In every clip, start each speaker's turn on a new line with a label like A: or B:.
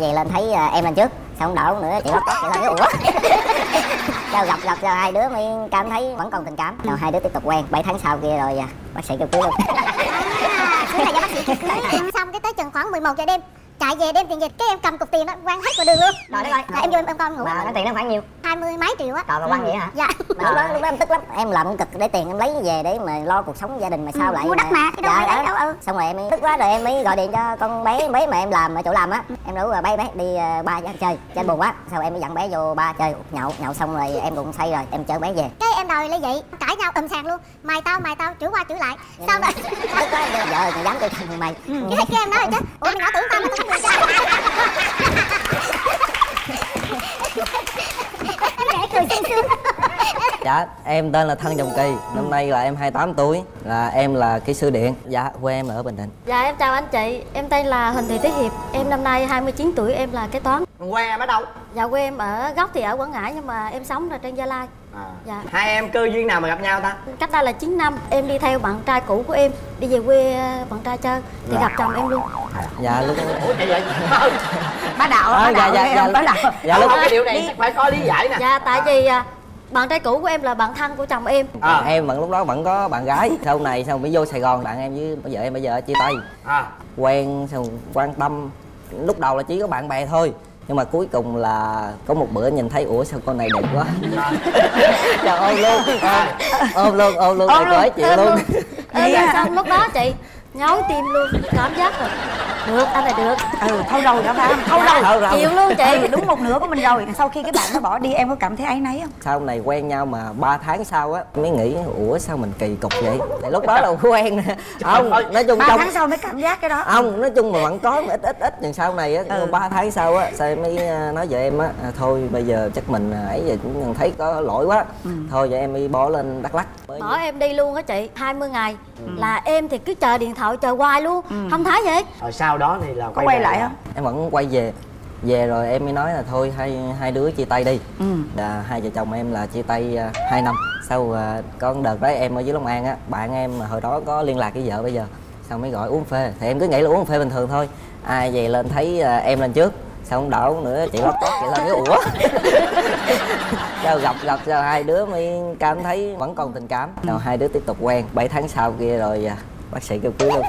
A: Về lên thấy em lên trước, xong không đợi nữa chị lót chị lên cái ủa. Sao gặp cho hai đứa mới cảm thấy vẫn còn tình cảm. Rồi hai đứa tiếp tục quen. 7 tháng sau kia rồi bác sĩ kêu cưới luôn.
B: Thế là do bác sĩ kêu cưới. Xong cái tới chừng khoảng 11 giờ đêm chạy về đem tiền về, cái em cầm cục tiền đó quăng hết vào đường luôn.
A: Trời đất ơi.
B: Em vô em con ngủ.
A: Mà cái tiền nó khoảng nhiêu?
B: 20 mấy triệu á.
A: Trời mà quăng vậy hả?
B: Dạ.
A: Mà lúc đó em tức lắm. Em làm cực để tiền em lấy về để mà lo cuộc sống gia đình mà sao lại
B: mua đất mà cái đâu
A: dạ,
B: lấy đâu.
A: Xong rồi em tức quá rồi em mới gọi điện cho con bé mà em làm ở chỗ làm á. Em rủ bé đi ba chơi trên buồn quá. Sau em mới dặn bé vô ba chơi nhậu xong rồi em cũng say rồi em chở bé về.
B: Cái em đòi lấy vậy cãi nhau sàn luôn. Mày tao chửi qua chửi lại. Sao rồi?
A: Tức quá vợ mày dám chơi thằng mày.
B: Cái em nói rồi chứ. Ủa mày nhỏ tưởng tao mà tao không được sao? Cười sung sướng.
C: Dạ, em tên là Thân Trọng Kỳ, năm nay là em 28 tuổi, là em là kỹ sư điện. Dạ, quê em ở Bình Định.
D: Dạ, em chào anh chị, em tên là Huỳnh Thị Tuyết Hiệp, em năm nay 29 tuổi, em là kế toán.
E: Quê em ở đâu?
D: Dạ, quê em ở gốc thì ở Quảng Ngãi nhưng mà em sống ở trên Gia Lai. Dạ.
E: Hai em cơ duyên nào mà gặp nhau ta?
D: Cách đây là 9 năm, em đi theo bạn trai cũ của em, đi về quê bạn trai chơi, thì gặp chồng em luôn.
C: Dạ, lúc
E: Ủa vậy vậy?
F: Bá đạo,
C: dạ,
F: bá đạo.
C: dạ, lúc
E: cái điều này phải có lý giải nè.
D: Dạ, tại vì bạn trai cũ của em là bạn thân của chồng em.
C: em lúc đó vẫn có bạn gái. Sau này xong mới vô Sài Gòn, bạn em với vợ em bây giờ chia tay. Quen xong quan tâm, lúc đầu là chỉ có bạn bè thôi, nhưng mà cuối cùng là có một bữa nhìn thấy ủa sao con này đẹp quá. Trời ôm luôn cởi chịu luôn.
D: Xong lúc đó chị nhói tim luôn, cảm giác rồi được, anh này được.
F: Thâu rồi đó phải không? Thâu rồi.
D: Chịu luôn chị.
F: Đúng một nửa của mình rồi. Sau khi cái bạn nó bỏ đi em có cảm thấy áy náy không?
C: Sau này quen nhau mà 3 tháng sau á mới nghĩ ủa sao mình kỳ cục vậy. Thì lúc đó là quen nè. Không, nói chung
F: 3 tháng sau mới cảm giác cái đó.
C: Không, nói chung mà vẫn có ít nhưng sau này á 3 tháng sau á sao em mới nói với em á thôi bây giờ chắc mình ấy giờ cũng thấy có lỗi quá. Thôi vậy em mới bỏ lên Đắk Lắk.
D: Bỏ em đi luôn á chị, 20 ngày là em thì cứ chờ điện thoại chờ hoài luôn, không thấy vậy.
E: Rồi sau đó thì là
F: có quay lại không?
C: Em vẫn quay về rồi em mới nói là thôi hai đứa chia tay đi. Là hai vợ chồng em là chia tay 2 năm. Sau có đợt đấy em ở dưới Long An á, bạn em hồi đó có liên lạc với vợ bây giờ, xong mới gọi uống phê thì em cứ nghĩ là uống phê bình thường thôi. Ai về lên thấy em lên trước, sao không đậu nữa chị lót chị lên cái ủa. Sao gặp sao hai đứa mới cảm thấy vẫn còn tình cảm. Rồi hai đứa tiếp tục quen. 7 tháng sau kia rồi bác sĩ kêu cưới luôn.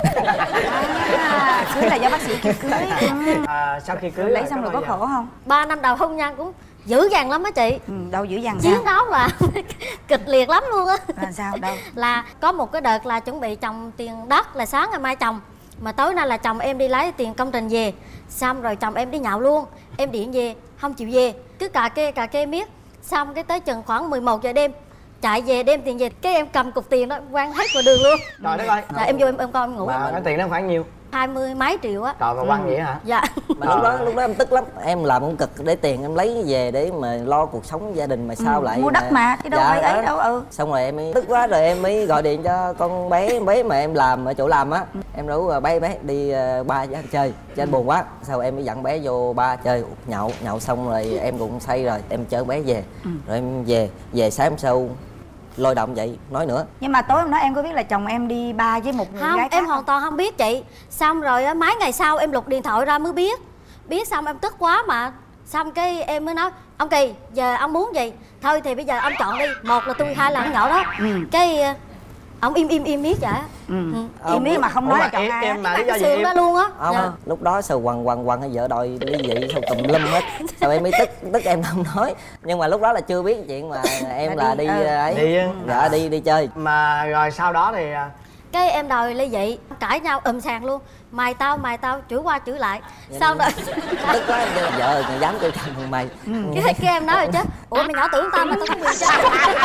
F: Cưới là do bác sĩ kêu cưới.
E: Sau khi cưới
F: lấy xong rồi có khổ không?
D: 3 năm đầu hôn nhân cũng dữ dằn lắm á chị.
F: Đâu dữ dằn
D: chiến đấu là kịch liệt lắm luôn á.
F: Là sao đâu?
D: Là có một cái đợt là chuẩn bị trồng tiền đất, là sáng ngày mai trồng, mà tối nay là chồng em đi lấy tiền công trình về, xong rồi chồng em đi nhậu luôn, em điện về không chịu về, cứ cà kê miết. Xong cái tới chừng khoảng 11 giờ đêm chạy về đem tiền về, cái em cầm cục tiền đó quăng hết vào đường luôn.
E: Trời đất ơi.
D: Là em vô em coi em ngủ.
E: Mà cái tiền đó khoảng nhiêu?
D: 20 mấy triệu á.
E: Trời mà quăng vậy hả?
D: Dạ.
C: Mà lúc đó em tức lắm, em làm cũng cực để tiền em lấy về để mà lo cuộc sống gia đình mà sao lại
F: mua đất mà chứ đâu phải ấy đâu. Xong
C: rồi em mới tức quá rồi em mới gọi điện cho con bé mà em làm ở chỗ làm á. Em rủ bé đi ba chơi cho anh buồn quá. Sau em mới dặn bé vô ba chơi nhậu xong rồi em cũng say rồi em chở bé về. Rồi em về sáng hôm sau lôi động vậy nói nữa.
F: Nhưng mà tối hôm đó em có biết là chồng em đi ba với một người
D: không,
F: gái khác
D: em hoàn toàn không biết chị. Xong rồi mấy ngày sau em lục điện thoại ra mới biết xong em tức quá mà. Xong cái em mới nói ông Kỳ giờ ông muốn gì thôi thì bây giờ ông chọn đi, một là tôi hai là ông nhậu đó. Cái ông im miết vậy.
F: Im miết mà không nói là chọn ai
E: em mà lý do gì
D: sườn ra luôn á.
C: Lúc đó sao quằn vợ đòi ly dị sao tùm lum hết. Sao em mới tức em không nói, nhưng mà lúc đó là chưa biết chuyện mà em là đi ấy. Dạ đi chơi.
E: Mà rồi sau đó thì
D: cái em đòi ly dị, cãi nhau sàn luôn, mày tao chửi qua chửi lại. Sau rồi
C: tức quá vợ mày dám chơi thằng mày.
D: Cái em nói rồi chứ ủa mày nhỏ tưởng tao mà tao có quyền chơi.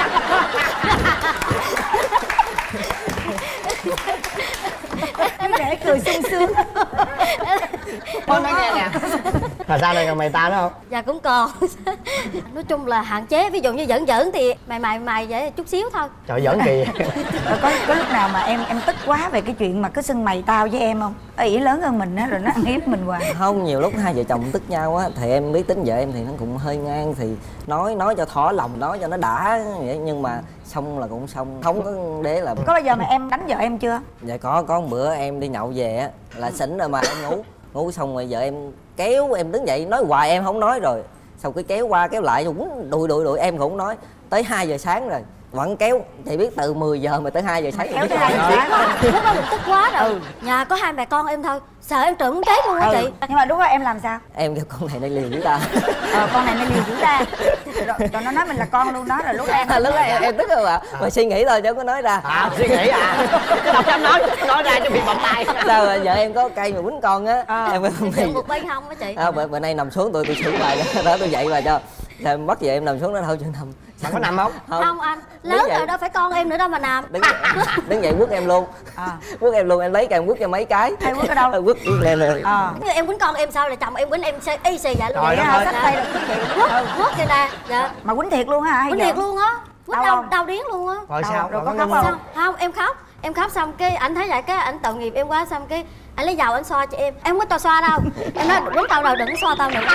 F: để cười sung sướng.
E: Con nói nghe nè. Là sao này còn mày tao nữa không?
D: Dạ cũng còn. Nói chung là hạn chế, ví dụ như giỡn thì mày vậy chút xíu thôi.
E: Trời giỡn kỳ.
F: Có lúc nào mà em tức quá về cái chuyện mà cứ xưng mày tao với em không? Ý lớn hơn mình á rồi nó ăn hiếp mình hoài.
C: Không, nhiều lúc hai vợ chồng tức nhau á thì em biết tính vợ em thì nó cũng hơi ngang, thì nói cho thỏa lòng, nói cho nó đã vậy, nhưng mà xong là cũng xong, không có để là.
F: Có bao giờ mà em đánh vợ em chưa?
C: Dạ có một bữa em đi nhậu về á là xỉn rồi mà em ngủ ngủ xong rồi vợ em kéo em đứng dậy nói hoài em không nói, rồi xong cái kéo qua kéo lại cũng đùi em cũng nói tới 2 giờ sáng rồi vẫn kéo. Chị biết từ 10 giờ mà tới 2 giờ sáng
F: kéo tới 2 giờ sáng
D: lúc đó mình tức quá rồi. Nhà có 2 mẹ con em thôi, sợ em trộm chết luôn á chị.
F: Nhưng mà lúc đó em làm sao?
C: Em kêu con này nó liều với ta.
F: Con này nó liều với ta. Rồi nó nói mình là con luôn đó, rồi lúc
C: đó em tức rồi ạ. Mà suy nghĩ thôi chứ không có nói ra.
E: Suy nghĩ đọc em nói ra cho bị bỏng tay.
C: Sao rồi vợ em có cây mà quýnh con á. Em
D: thì một bên không á chị.
C: Bữa nay nằm xuống tôi xử bài đó tôi dậy bà cho. Rồi em bắt vợ em nằm xuống đó thôi chứ nằm.
E: Bạn có nằm không?
D: Không anh, lớn rồi đâu phải con em nữa đâu mà nằm.
C: Đứng dậy quất em luôn. Quất em luôn, em lấy cây em quất cho mấy cái.
F: Hay quất ở đâu?
C: Quất lên rồi.
D: Nhưng em quýnh con em sao là chồng em quýnh em y xì vậy luôn.
F: Vậy hả? Sách tay là
D: quất kìa nè. Dạ.
F: Mà quýnh thiệt luôn hả?
D: Quýnh thiệt luôn á. Quýnh đau điếng luôn á.
E: Rồi sao?
F: Rồi có khóc không?
D: Không, em khóc xong cái ảnh thấy vậy cái ảnh tội nghiệp em quá, xong cái anh lấy dầu anh xoa cho em không có tao xoa đâu. Em nói quýnh tao rồi đừng xoa tao nữa.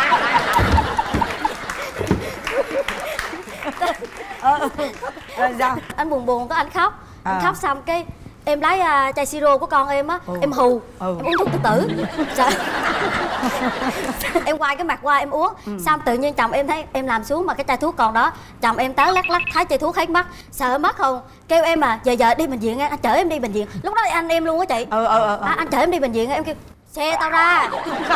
F: Rồi sao?
D: Anh buồn cái anh khóc. Anh khóc xong cái em lấy chai siro của con em á, em hù, em uống thuốc tự tử. Em quay cái mặt qua em uống, xong tự nhiên chồng em thấy em làm xuống mà cái chai thuốc còn đó, chồng em tán lắc thấy chai thuốc hết mắt, sợ mất không, kêu em giờ đi bệnh viện, anh chở em đi bệnh viện. Lúc đó anh em luôn á chị. Anh chở em đi bệnh viện, em kêu xe tao ra.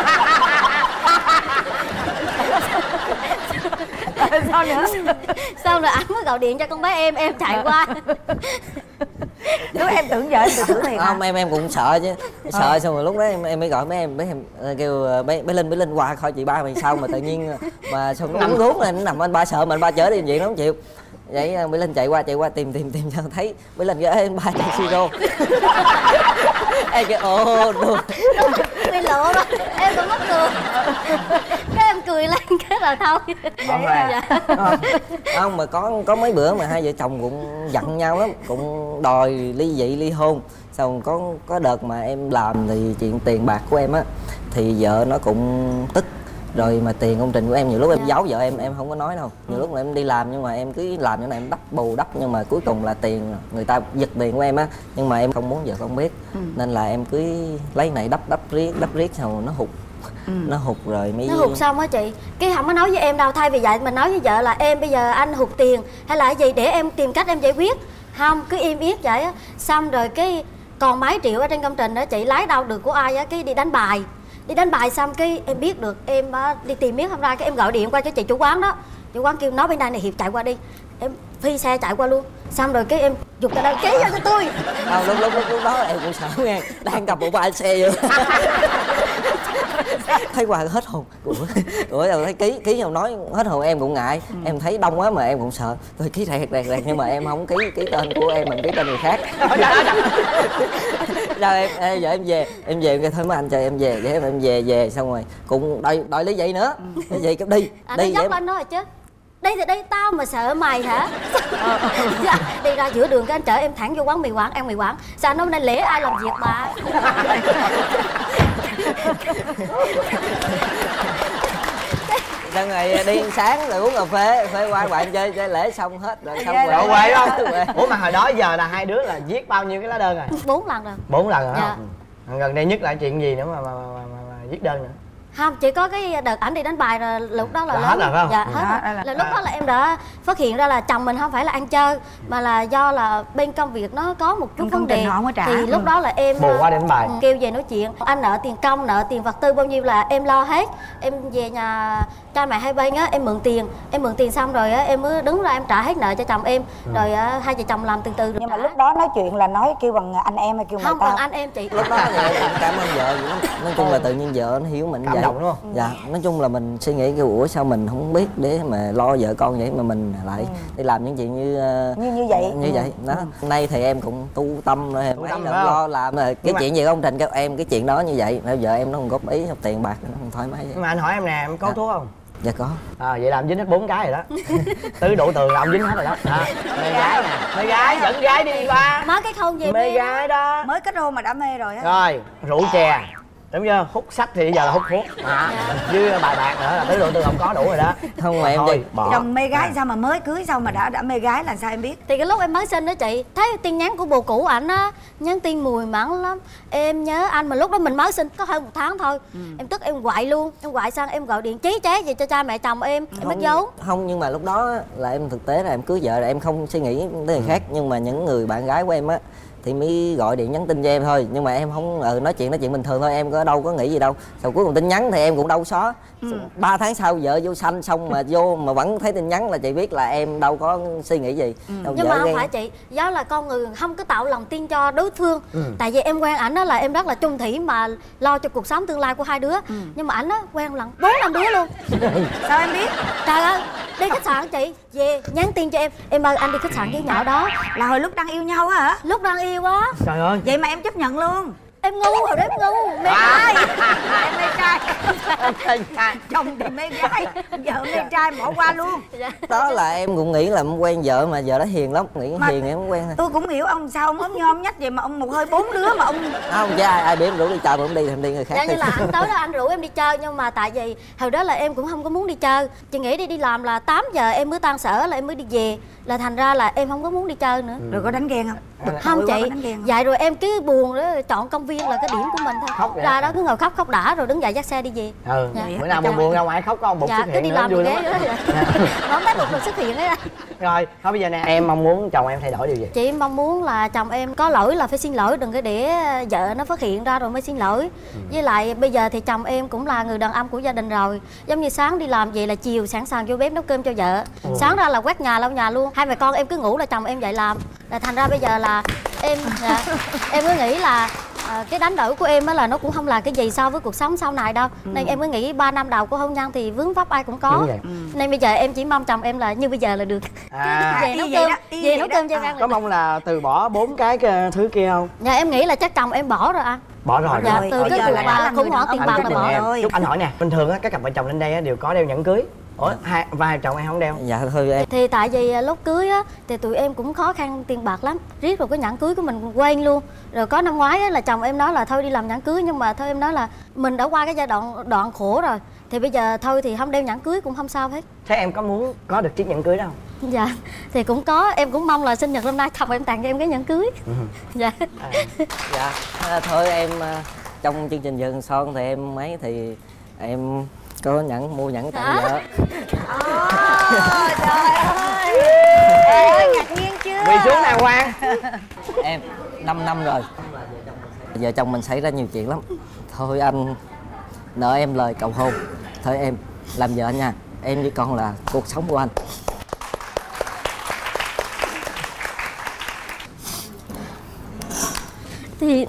F: Sao nữa?
D: Sau rồi anh mới gọi điện cho con bé em chạy qua.
F: Lúc em tưởng vợ em tự tử thiệt.
C: Không, em cũng sợ chứ. Sợ xong rồi lúc đó em mới gọi mấy em kêu bé Linh qua khỏi chị ba mày sao mà tự nhiên mà xong nó uống thuốc rồi nó nằm anh ba sợ mà anh ba chở đi bệnh viện nó không chịu. Vậy Mỹ Linh chạy qua tìm cho thấy Mỹ Linh kêu em ba chai siro. Em kêu ồ đùa.
D: Bị lộ rồi, em cũng mắc cười. Cái em cười lên cái là thôi.
C: Dạ. Không mà có mấy bữa mà hai vợ chồng cũng giận nhau lắm, cũng đòi ly dị ly hôn. Xong có đợt mà em làm thì chuyện tiền bạc của em á thì vợ nó cũng tức. Rồi mà tiền công trình của em nhiều lúc em giấu vợ em không có nói đâu. Nhiều lúc mà em đi làm nhưng mà em cứ làm như này em bù đắp nhưng mà cuối cùng là tiền người ta giật tiền của em á, nhưng mà em không muốn vợ con biết. Nên là em cứ lấy này đắp riết xong nó hụt. Nó hụt rồi mới...
D: Nó hụt xong á chị, cái không có nói với em đâu, thay vì vậy mình nói với vợ là em bây giờ anh hụt tiền hay là gì để em tìm cách em giải quyết. Không, cứ im yết vậy á. Xong rồi cái còn mấy triệu ở trên công trình đó chị lấy đâu được của ai á, cái đi đánh bài. Đi đánh bài xong cái em biết được, em đi tìm miếng không ra, cái em gọi điện qua cho chị chủ quán đó. Chủ quán kêu nói bên đây này Hiệp chạy qua đi. Em phi xe chạy qua luôn. Xong rồi cái em giục tờ đăng ký cho tôi.
C: Lúc đó em cũng sợ nghe, đang cầm bộ ba xe vô. Thấy Hoàng hết hồn. Ủa rồi thấy ký nhau nói hết hồn em cũng ngại. Em thấy đông quá mà em cũng sợ. Tôi ký rẹt nhưng mà em không ký tên của em, mình ký tên người khác. Rồi giờ em về em kêu thôi mấy anh chờ em về, để em về xong rồi cũng đòi lấy vậy nữa. Lấy vậy cái đi.
D: Nó dốc anh nói rồi chứ. Đi thì đi, tao mà sợ mày hả? Đi ra giữa đường cái anh chở em thẳng vô quán mì Quảng, ăn mì Quảng. Sao nó nên lễ ai làm việc bà.
C: Xong rồi đi sáng rồi uống cà phê qua bạn chơi lễ xong hết rồi xong
E: rồi quê không? Ủa mà hồi đó giờ là hai đứa là viết bao nhiêu cái lá đơn rồi?
D: 4 lần rồi.
E: 4 lần rồi
D: dạ.
E: Không? Gần đây nhất là chuyện gì nữa mà viết đơn nữa?
D: Không, chỉ có cái đợt ảnh đi đánh bài rồi lúc đó là
E: hết rồi phải không?
D: Dạ, hết rồi. Là lúc đó là em đã phát hiện ra là chồng mình không phải là ăn chơi mà là do là bên công việc nó có một chút vấn đề. Thì lúc đó là em
E: buồn quá đánh bài.
D: Kêu về nói chuyện, anh nợ tiền công, nợ tiền vật tư bao nhiêu là em lo hết. Em về nhà cha mẹ hai bên á, em mượn tiền xong rồi á em mới đứng ra em trả hết nợ cho chồng em. Rồi hai vợ chồng làm từ từ.
F: Nhưng mà lúc đó nói chuyện là nói kêu bằng anh em hay kêu mày tao?
D: Không, bằng anh em chị.
C: Lúc đó cảm ơn vợ. Nói chung là tự nhiên vợ nó hiểu mình vậy.
E: Đúng không?
C: Dạ, nói chung là mình suy nghĩ cái ủa sao mình không biết để mà lo vợ con vậy mà mình lại đi làm những chuyện như
F: vậy.
C: Như vậy đó. Nay thì em cũng tu tâm rồi, em thấy lo làm rồi cái chuyện gì công trình các em cái chuyện đó như vậy, vợ em nó không góp ý, tiền bạc nó không thoải mái vậy.
E: Nhưng mà anh hỏi em nè, em có thuốc không?
C: Dạ có.
E: Vậy làm dính hết 4 cái rồi đó. Tứ đủ tường là ông dính hết rồi đó. Mê gái nè, mê gái dẫn gái đi qua.
D: Mới cái không gì
E: mê gái đó.
F: Mới kết hôn mà đã mê rồi á.
E: Rồi rượu chè đúng chưa? Hút sách thì bây giờ là hút thuốc với bài bạc nữa là tứ độ tư không có đủ rồi đó.
C: Không mà em đi
E: bỏ.
F: Chồng mê gái sao mà mới cưới sao mà đã mê gái là sao em biết?
D: Thì cái lúc em mới sinh đó chị, thấy tin nhắn của bồ cũ ảnh á, nhắn tin mùi mẫn lắm. Em nhớ anh, mà lúc đó mình mới sinh có hơn 1 tháng thôi. Em tức em quậy luôn, em quậy sang em gọi điện chí chế gì cho cha mẹ chồng em mất dấu.
C: Không, nhưng mà lúc đó là em thực tế là em cưới vợ rồi, em không suy nghĩ tới người khác. Nhưng mà những người bạn gái của em á thì mới gọi điện nhắn tin cho em thôi, nhưng mà em không nói chuyện bình thường thôi, em có đâu có nghĩ gì đâu. Sau cuối cùng tin nhắn thì em cũng đâu xóa. 3 tháng sau vợ vô sanh xong mà vô mà vẫn thấy tin nhắn là chị biết là em đâu có suy nghĩ gì.
D: Nhưng mà không phải chị, do là con người không có tạo lòng tin cho đối phương. Tại vì em quen ảnh đó là em rất là chung thủy mà lo cho cuộc sống tương lai của hai đứa. Nhưng mà ảnh á quen lần 4-5 đứa luôn.
F: Sao em biết?
D: Trời ơi, đi khách sạn chị về nhắn tin cho em ơi anh đi khách sạn với nhỏ đó.
F: Là hồi lúc đang yêu nhau á hả?
D: Lúc đang yêu á.
E: Trời ơi.
F: Vậy mà em chấp nhận luôn.
D: Em ngu rồi đó, em ngu mê gái.
F: Em mê trai. Chồng thì mê gái, vợ mê trai bỏ qua luôn.
C: Đó là em cũng nghĩ là em quen vợ mà vợ đó hiền lắm, nghĩ
F: Mà
C: hiền em không quen thôi.
F: Tôi cũng hiểu ông sao ông ốm nhom nhách vậy mà ông một hơi 4 đứa mà ông
C: Không chứ ai biết em rủ đi chơi mà không đi thì em đi người khác.
D: Dạ, như là anh tới đó anh rủ em đi chơi, nhưng mà tại vì hồi đó là em cũng không có muốn đi chơi. Chị nghĩ đi làm là 8 giờ em mới tan sở là em mới đi về, là thành ra là em không có muốn đi chơi nữa.
F: rồi có đánh ghen không?
D: Không chị, vậy rồi em cứ buồn đó, chọn công viên là cái điểm của mình thôi.
E: Khóc
D: ra đó cứ ngồi khóc đã rồi đứng dậy dắt xe đi về.
E: Dạ. Bữa nào buồn buồn ra ngoài khóc có ông bụt xuất
D: cứ
E: hiện
D: đi
E: nữa,
D: làm
E: vui
D: ghé
E: lắm.
D: không thấy bụt xuất hiện đấy.
E: Rồi thôi bây giờ nè, em mong muốn chồng em thay đổi điều gì?
D: Chị mong muốn là chồng em có lỗi là phải xin lỗi, đừng có để vợ nó phát hiện ra rồi mới xin lỗi. Với lại bây giờ thì chồng em cũng là người đàn ông của gia đình rồi, giống như sáng đi làm vậy là chiều sẵn sàng vô bếp nấu cơm cho vợ. Sáng ra là quét nhà lau nhà luôn, hai mẹ con em cứ ngủ là chồng em dậy làm. Là thành ra bây giờ là em em cứ nghĩ là cái đánh đổi của em á là nó cũng không là cái gì so với cuộc sống sau này đâu. Nên em mới nghĩ 3 năm đầu của hôn nhân thì vướng vấp ai cũng có. Nên bây giờ em chỉ mong chồng em là như bây giờ là được. Về nấu cơm, về nấu cơm cho em ăn.
E: Có mong là từ bỏ 4 cái thứ kia không?
D: Dạ em nghĩ là chắc chồng em bỏ rồi anh.
E: Bỏ rồi.
D: Dạ, từ cái cuộc mà khủng hoảng tiền bạc là bỏ
F: rồi.
E: Anh hỏi nè, bình thường á các cặp vợ chồng lên đây á đều có đeo nhẫn cưới. Ủa vai chồng em không đeo?
C: Dạ thôi em.
D: Thì tại vì lúc cưới á thì tụi em cũng khó khăn tiền bạc lắm, riết rồi cái nhẫn cưới của mình quên luôn. Rồi có năm ngoái á là chồng em nói là thôi đi làm nhẫn cưới, nhưng mà thôi em nói là mình đã qua cái giai đoạn khổ rồi, thì bây giờ thôi thì không đeo nhẫn cưới cũng không sao hết.
E: Thế em có muốn có được chiếc nhẫn cưới đâu?
D: Dạ thì cũng có, em cũng mong là sinh nhật năm nay chồng em tặng cho em cái nhẫn cưới. Dạ.
C: Dạ thôi em trong chương trình Vườn Son thì em mấy thì em có mua nhẫn tặng vợ.
F: Trời ơi, ngạc nhiên chưa?
E: Quỳ xuống đàng hoàng.
C: Em 5 năm rồi, vợ chồng mình xảy ra nhiều chuyện lắm. Thôi anh nợ em lời cầu hôn, thôi em làm vợ anh nha, em với con là cuộc sống của anh.
D: Thì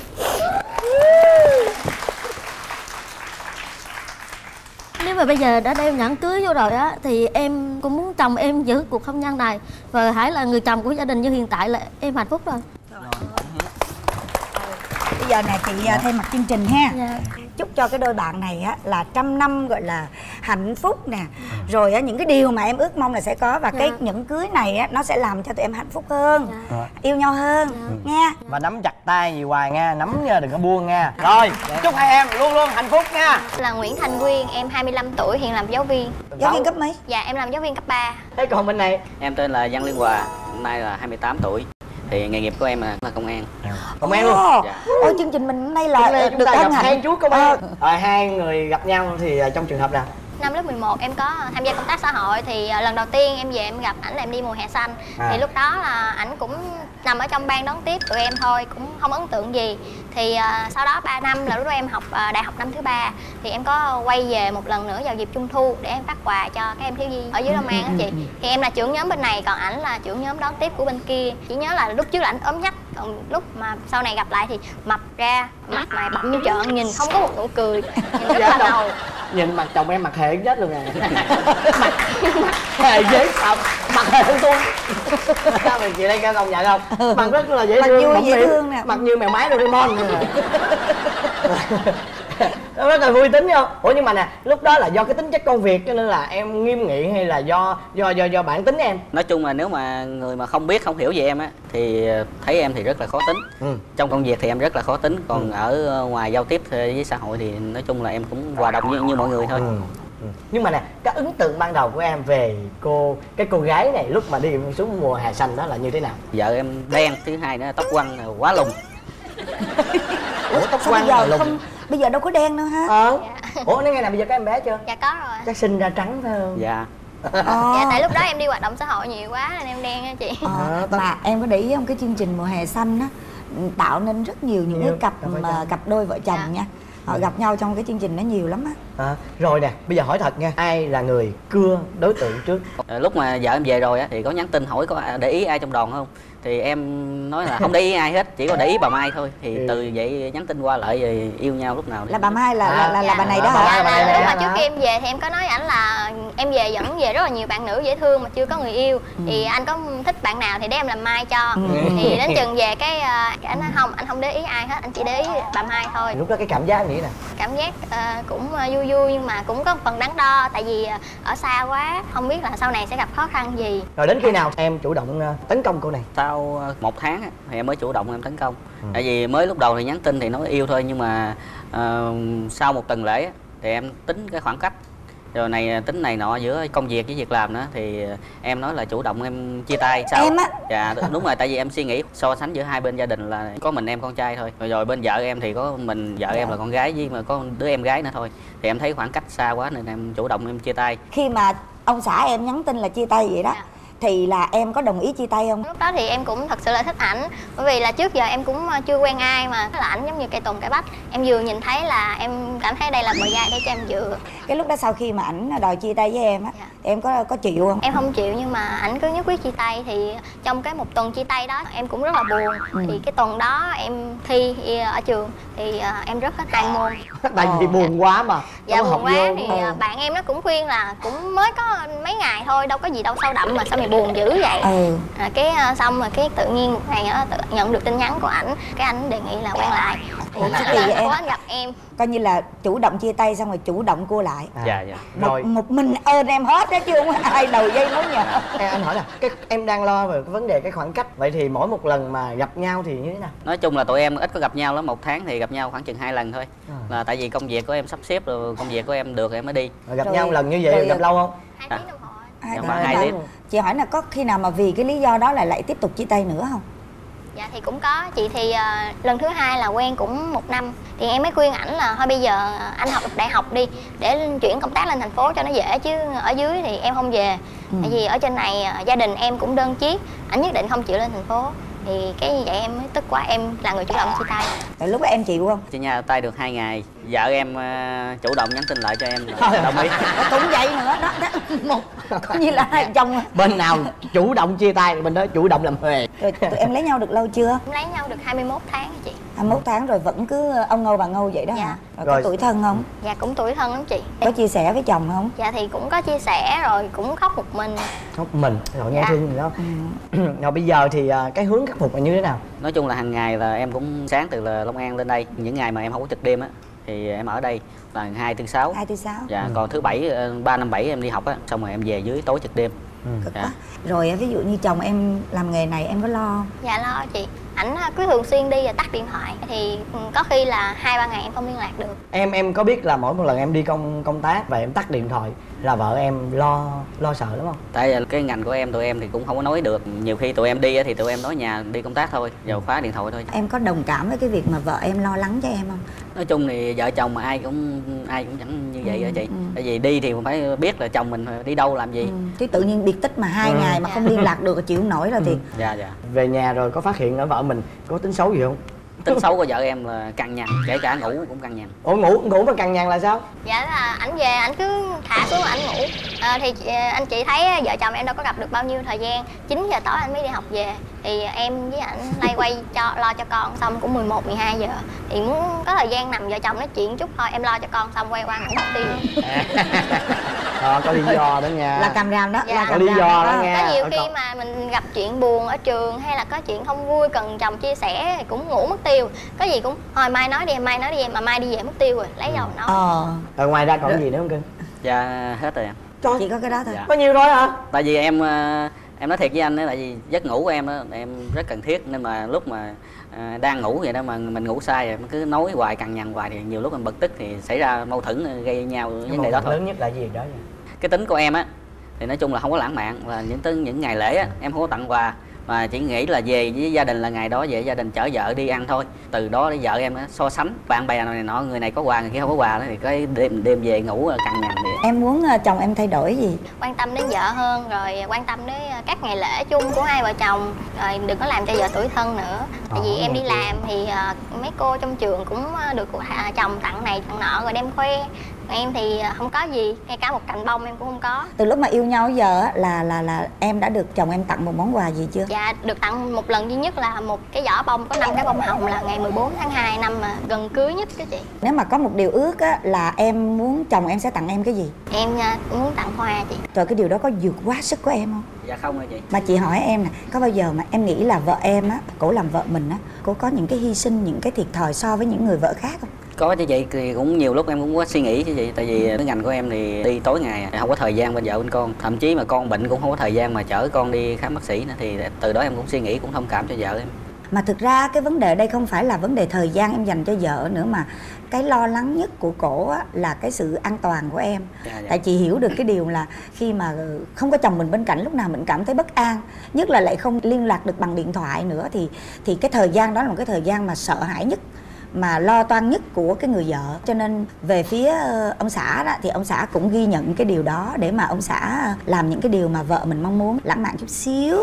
D: nếu mà bây giờ đã đeo nhẫn cưới vô rồi á thì em cũng muốn chồng em giữ cuộc hôn nhân này và hãy là người chồng của gia đình, như hiện tại là em hạnh phúc rồi.
F: Bây giờ nè chị thay mặt chương trình ha.
D: Dạ.
F: Chúc cho cái đôi bạn này á là trăm năm gọi là hạnh phúc nè. Rồi á những cái điều mà em ước mong là sẽ có, và cái nhẫn cưới này á nó sẽ làm cho tụi em hạnh phúc hơn, yêu nhau hơn nha.
E: Và nắm chặt tay gì hoài nha, nắm nha, đừng có buông nha. Rồi, chúc hai em luôn luôn hạnh phúc nha.
B: Là Nguyễn Thành Quyên, em 25 tuổi, hiện làm giáo viên.
F: Giáo viên cấp mấy?
B: Dạ em làm giáo viên cấp 3.
E: Thế còn bên này?
G: Em tên là Văn Liên Hòa, hôm nay là 28 tuổi. Thì nghề nghiệp của em là công an.
E: Công an luôn.
G: Dạ.
F: Ôi chương trình mình hôm nay là
E: Chúng
F: được
E: ta gặp
F: ân
E: hai
F: hạnh.
E: chú công an. Rồi hai người gặp nhau thì trong trường hợp nào?
B: Năm lớp 11 em có tham gia công tác xã hội, thì lần đầu tiên em về em gặp ảnh là em đi mùa hè xanh. Thì lúc đó là ảnh cũng nằm ở trong ban đón tiếp tụi em thôi, cũng không ấn tượng gì. Thì sau đó 3 năm là lúc đó em học đại học năm thứ 3, thì em có quay về một lần nữa vào dịp Trung thu để em phát quà cho các em thiếu nhi ở dưới Long An á chị. Thì em là trưởng nhóm bên này, còn ảnh là trưởng nhóm đón tiếp của bên kia. Chỉ nhớ là lúc trước là ảnh ốm nhách, còn lúc mà sau này gặp lại thì mập ra, mặt mày bặm như trợn, nhìn không có một nụ cười, nhìn rất là ngầu.
E: Nhìn mặt chồng em mặt hề chết luôn nè. Mặt hề dễ sợ, mặt hề hơn tôi. Sao mình chị đây ca công nhận không? Mặt rất là dễ thương,
F: vui dễ thương nè,
E: mặt như mèo mái Doraemon. Nó rất là vui tính không? Ủa nhưng mà nè, lúc đó là do cái tính chất công việc cho nên là em nghiêm nghị hay là do bản tính em?
G: Nói chung là nếu mà người mà không biết, không hiểu về em á thì thấy em thì rất là khó tính. Trong công việc thì em rất là khó tính, còn ở ngoài giao tiếp với xã hội thì nói chung là em cũng hòa đồng như mọi người thôi.
E: Nhưng mà nè, cái ấn tượng ban đầu của em về cái cô gái này lúc mà đi xuống mùa hè xanh đó là như thế nào?
G: Vợ em đen, thứ hai nữa tóc quăn quá lùng.
E: Ủa tóc quăn
F: bây giờ
E: lùng?
F: không, bây giờ đâu có đen nữa ha.
E: Ủa nói nghe nè, bây giờ có em bé chưa?
B: Dạ có rồi.
E: Chắc sinh ra trắng phải không?
G: Dạ.
B: Dạ tại lúc đó em đi hoạt động xã hội nhiều quá nên em đen á chị.
F: Mà em có để ý không, cái chương trình mùa hè xanh á tạo nên rất nhiều những cái cặp đôi vợ chồng nha. Họ gặp nhau trong cái chương trình đó nhiều lắm á.
E: Rồi nè, bây giờ hỏi thật nha, ai là người cưa đối tượng trước?
G: Lúc mà vợ em về rồi á thì có nhắn tin hỏi có để ý ai trong đoàn không, thì em nói là không để ý ai hết, chỉ có để ý bà Mai thôi. Thì từ vậy nhắn tin qua lại rồi yêu nhau lúc nào
F: là bà Mai là bà này đó hả?
B: Dạ, lúc mà trước khi em về thì em có nói ảnh là em về dẫn về rất là nhiều bạn nữ dễ thương mà chưa có người yêu, thì anh có thích bạn nào thì để em làm Mai cho. Thì đến chừng về cái anh nói không, anh không để ý ai hết, anh chỉ để ý bà Mai thôi.
E: Lúc đó cái cảm giác nghĩ nè,
B: cảm giác cũng vui vui nhưng mà cũng có phần đắn đo, tại vì ở xa quá không biết là sau này sẽ gặp khó khăn gì.
E: Rồi đến khi nào em chủ động tấn công cô này?
G: Sau 1 tháng thì em mới chủ động em tấn công. Tại vì mới lúc đầu thì nhắn tin thì nói yêu thôi, nhưng mà sau 1 tuần lễ thì em tính cái khoảng cách rồi này tính này nọ giữa công việc với việc làm nữa, thì em nói là chủ động em chia tay. Sao
F: em á?
G: Dạ đúng rồi, tại vì em suy nghĩ so sánh giữa hai bên gia đình là có mình em con trai thôi, rồi bên vợ em thì có mình vợ em là con gái với mà có đứa em gái nữa thôi, thì em thấy khoảng cách xa quá nên em chủ động em chia tay.
F: Khi mà ông xã em nhắn tin là chia tay vậy đó, thì là em có đồng ý chia tay không?
B: Lúc đó thì em cũng thật sự là thích ảnh, bởi vì là trước giờ em cũng chưa quen ai mà là ảnh giống như cây tùng cây bách, em vừa nhìn thấy là em cảm thấy đây là bờ vai để cho em dựa.
F: Cái lúc đó sau khi mà ảnh đòi chia tay với em á, em có chịu không?
B: Em không chịu, nhưng mà ảnh cứ nhất quyết chia tay. Thì trong cái 1 tuần chia tay đó em cũng rất là buồn. Thì cái tuần đó em thi ở trường thì em rớt hết 2 môn.
E: Tại vì buồn quá mà.
B: Dạ buồn quá thì bạn em nó cũng khuyên là cũng mới có mấy ngày thôi, đâu có gì đâu sâu đậm mà sao mày buồn dữ vậy. Cái xong rồi cái tự nhiên một ngày đó nhận được tin nhắn của ảnh, cái anh đề nghị là quen lại. Ủa chứ kỳ vậy em? Anh gặp em
F: coi như là chủ động chia tay xong rồi chủ động cua lại.
G: Dạ.
F: Một mình ơn em hết đó chứ không ai đầu dây mối nhờ.
E: Anh hỏi là em đang lo về cái vấn đề cái khoảng cách, vậy thì mỗi một lần mà gặp nhau thì như thế nào?
G: Nói chung là tụi em ít có gặp nhau lắm, 1 tháng thì gặp nhau khoảng chừng 2 lần thôi. Là tại vì công việc của em sắp xếp rồi, công việc của em được em mới đi.
E: Rồi gặp nhau lần như vậy gặp lâu không?
B: 2 tiếng đồng hồ.
G: Khoảng 2 tiếng.
F: Chị hỏi là có khi nào mà vì cái lý do đó lại tiếp tục chia tay nữa không?
B: Dạ thì cũng có chị. Thì lần thứ 2 là quen cũng 1 năm thì em mới khuyên ảnh là thôi bây giờ anh học đại học đi để chuyển công tác lên thành phố cho nó dễ, chứ ở dưới thì em không về. Tại vì ở trên này gia đình em cũng đơn chiếc, ảnh nhất định không chịu lên thành phố. Thì cái như vậy em mới tức quá, em là người chủ động chia tay.
F: Rồi lúc đó em chịu không?
G: Chia nhau tay được 2 ngày, vợ em chủ động nhắn tin lại cho em là đồng ý.
F: Cũng vậy nữa đó, một coi như là hai chồng.
E: Bên nào chủ động chia tay, bên đó chủ động làm huề.
F: Rồi tụi em lấy nhau được lâu chưa?
B: Em lấy nhau được 21 tháng chị.
F: 21 tháng rồi vẫn cứ ông ngâu bà ngâu vậy đó hả? Rồi có tuổi thân không?
B: Dạ cũng tuổi thân lắm chị.
F: Có chia sẻ với chồng không?
B: Dạ thì cũng có chia sẻ rồi, cũng khóc một mình.
E: Khóc mình, rồi nghe thương gì đó. Rồi bây giờ thì cái hướng khắc phục là như thế nào?
G: Nói chung là hàng ngày là em cũng sáng từ là Long An lên đây. Những ngày mà em không có trực đêm á thì em ở đây là 2, 4, 6.
F: 2, 4, 6.
G: Dạ, còn thứ 7, 3, 5, 7 em đi học á, xong rồi em về dưới tối trực đêm.
F: Cực quá. Rồi ví dụ như chồng em làm nghề này em có lo không?
B: Dạ lo chị. Ảnh cứ thường xuyên đi và tắt điện thoại, thì có khi là 2-3 ngày em không liên lạc được.
E: Em có biết là mỗi một lần em đi công tác và em tắt điện thoại là vợ em lo sợ lắm không?
G: Tại cái ngành của em, tụi em thì cũng không có nói được. Nhiều khi tụi em đi thì tụi em nói nhà đi công tác thôi, giờ khóa điện thoại thôi.
F: Em có đồng cảm với cái việc mà vợ em lo lắng cho em không?
G: Nói chung thì vợ chồng mà ai cũng chẳng như vậy á chị. Tại vì đi thì phải biết là chồng mình đi đâu làm gì.
F: Chứ tự nhiên biệt tích mà 2 ngày mà không liên lạc được chịu không nổi rồi thì.
G: Dạ.
E: Về nhà rồi có phát hiện ở vợ mình có tính xấu gì không?
G: Tính xấu của vợ em là cằn nhằn, kể cả ngủ cũng cằn nhằn.
E: Ủa ngủ mà cằn nhằn là sao?
B: Dạ là ảnh về ảnh cứ thả xuống ảnh ngủ. Thì anh chị thấy vợ chồng em đâu có gặp được bao nhiêu thời gian. 9 giờ tối anh mới đi học về, thì em với ảnh lay quay lo cho con xong cũng 11, 12 giờ. Thì muốn có thời gian nằm vợ chồng nói chuyện chút thôi, em lo cho con xong quay qua ngủ mất tiêu.
E: có lý do đó nha.
F: Là càm ràm đó.
B: Dạ.
F: Là
E: Có
F: càm
E: lý
F: ràm
E: do đó
F: đó.
E: nha.
B: Có nhiều khi mà mình gặp chuyện buồn ở trường hay là có chuyện không vui cần chồng chia sẻ thì cũng ngủ mất tiêu. Có gì cũng thôi mai nói đi, mai nói đi em, mà mai đi về mất tiêu rồi, lấy đâu nói.
E: Rồi ngoài ra còn gì nữa không cưng?
G: Dạ hết rồi em.
E: Trời,
F: Chỉ có cái đó thôi.
G: Dạ.
E: có nhiêu thôi hả?
G: Tại vì em nói thiệt với anh đó, tại vì giấc ngủ của em đó em rất cần thiết, nên mà lúc mà đang ngủ vậy đó mà mình ngủ sai rồi cứ nói hoài cằn nhằn hoài thì nhiều lúc em bực tức thì xảy ra mâu thuẫn gây nhau vấn đề đó thôi.
E: Lớn nhất là gì đó vậy?
G: Cái tính của em á thì nói chung là không có lãng mạn, và những ngày lễ á em không có tặng quà, mà chỉ nghĩ là về với gia đình là ngày đó về gia đình chở vợ đi ăn thôi. Từ đó để vợ em so sánh bạn bè này nọ, người này có quà người kia không có quà đó, thì cái đêm về ngủ cằn nhằn vậy.
F: Em muốn chồng em thay đổi gì?
B: Quan tâm đến vợ hơn, rồi quan tâm đến các ngày lễ chung của hai vợ chồng, rồi đừng có làm cho vợ tủi thân nữa. Tại vì em đi làm thì mấy cô trong trường cũng được chồng tặng này tặng nọ rồi đem khoe. Còn em thì không có gì, ngay cả một cành bông em cũng không có.
F: Từ lúc mà yêu nhau giờ á, là em đã được chồng em tặng một món quà gì chưa?
B: Dạ, được tặng một lần duy nhất là một cái giỏ bông có 5 cái bông hồng, là ngày 14 tháng 2 năm mà gần cưới nhất đó chị.
F: Nếu mà có một điều ước á, là em muốn chồng em sẽ tặng em cái gì?
B: Em muốn tặng hoa chị.
F: Rồi cái điều đó có vượt quá sức của em không?
G: Dạ không hả chị?
F: Mà chị hỏi em nè, có bao giờ mà em nghĩ là vợ em á, cổ làm vợ mình á, cổ có những cái hy sinh, những cái thiệt thòi so với những người vợ khác không?
G: Có chứ chị, thì cũng nhiều lúc em cũng có suy nghĩ chứ chị. Tại vì cái ngành của em thì đi tối ngày, không có thời gian bên vợ bên con. Thậm chí mà con bệnh cũng không có thời gian mà chở con đi khám bác sĩ nữa. Thì từ đó em cũng suy nghĩ, cũng thông cảm cho vợ em.
F: Mà thực ra cái vấn đề đây không phải là vấn đề thời gian em dành cho vợ nữa, mà cái lo lắng nhất của cổ á, là cái sự an toàn của em.
G: Dạ.
F: Tại chị hiểu được cái điều là khi mà không có chồng mình bên cạnh lúc nào mình cảm thấy bất an, nhất là lại không liên lạc được bằng điện thoại nữa, thì cái thời gian đó là một cái thời gian mà sợ hãi nhất, mà lo toan nhất của cái người vợ. Cho nên về phía ông xã đó thì ông xã cũng ghi nhận cái điều đó để mà ông xã làm những cái điều mà vợ mình mong muốn, lãng mạn chút xíu,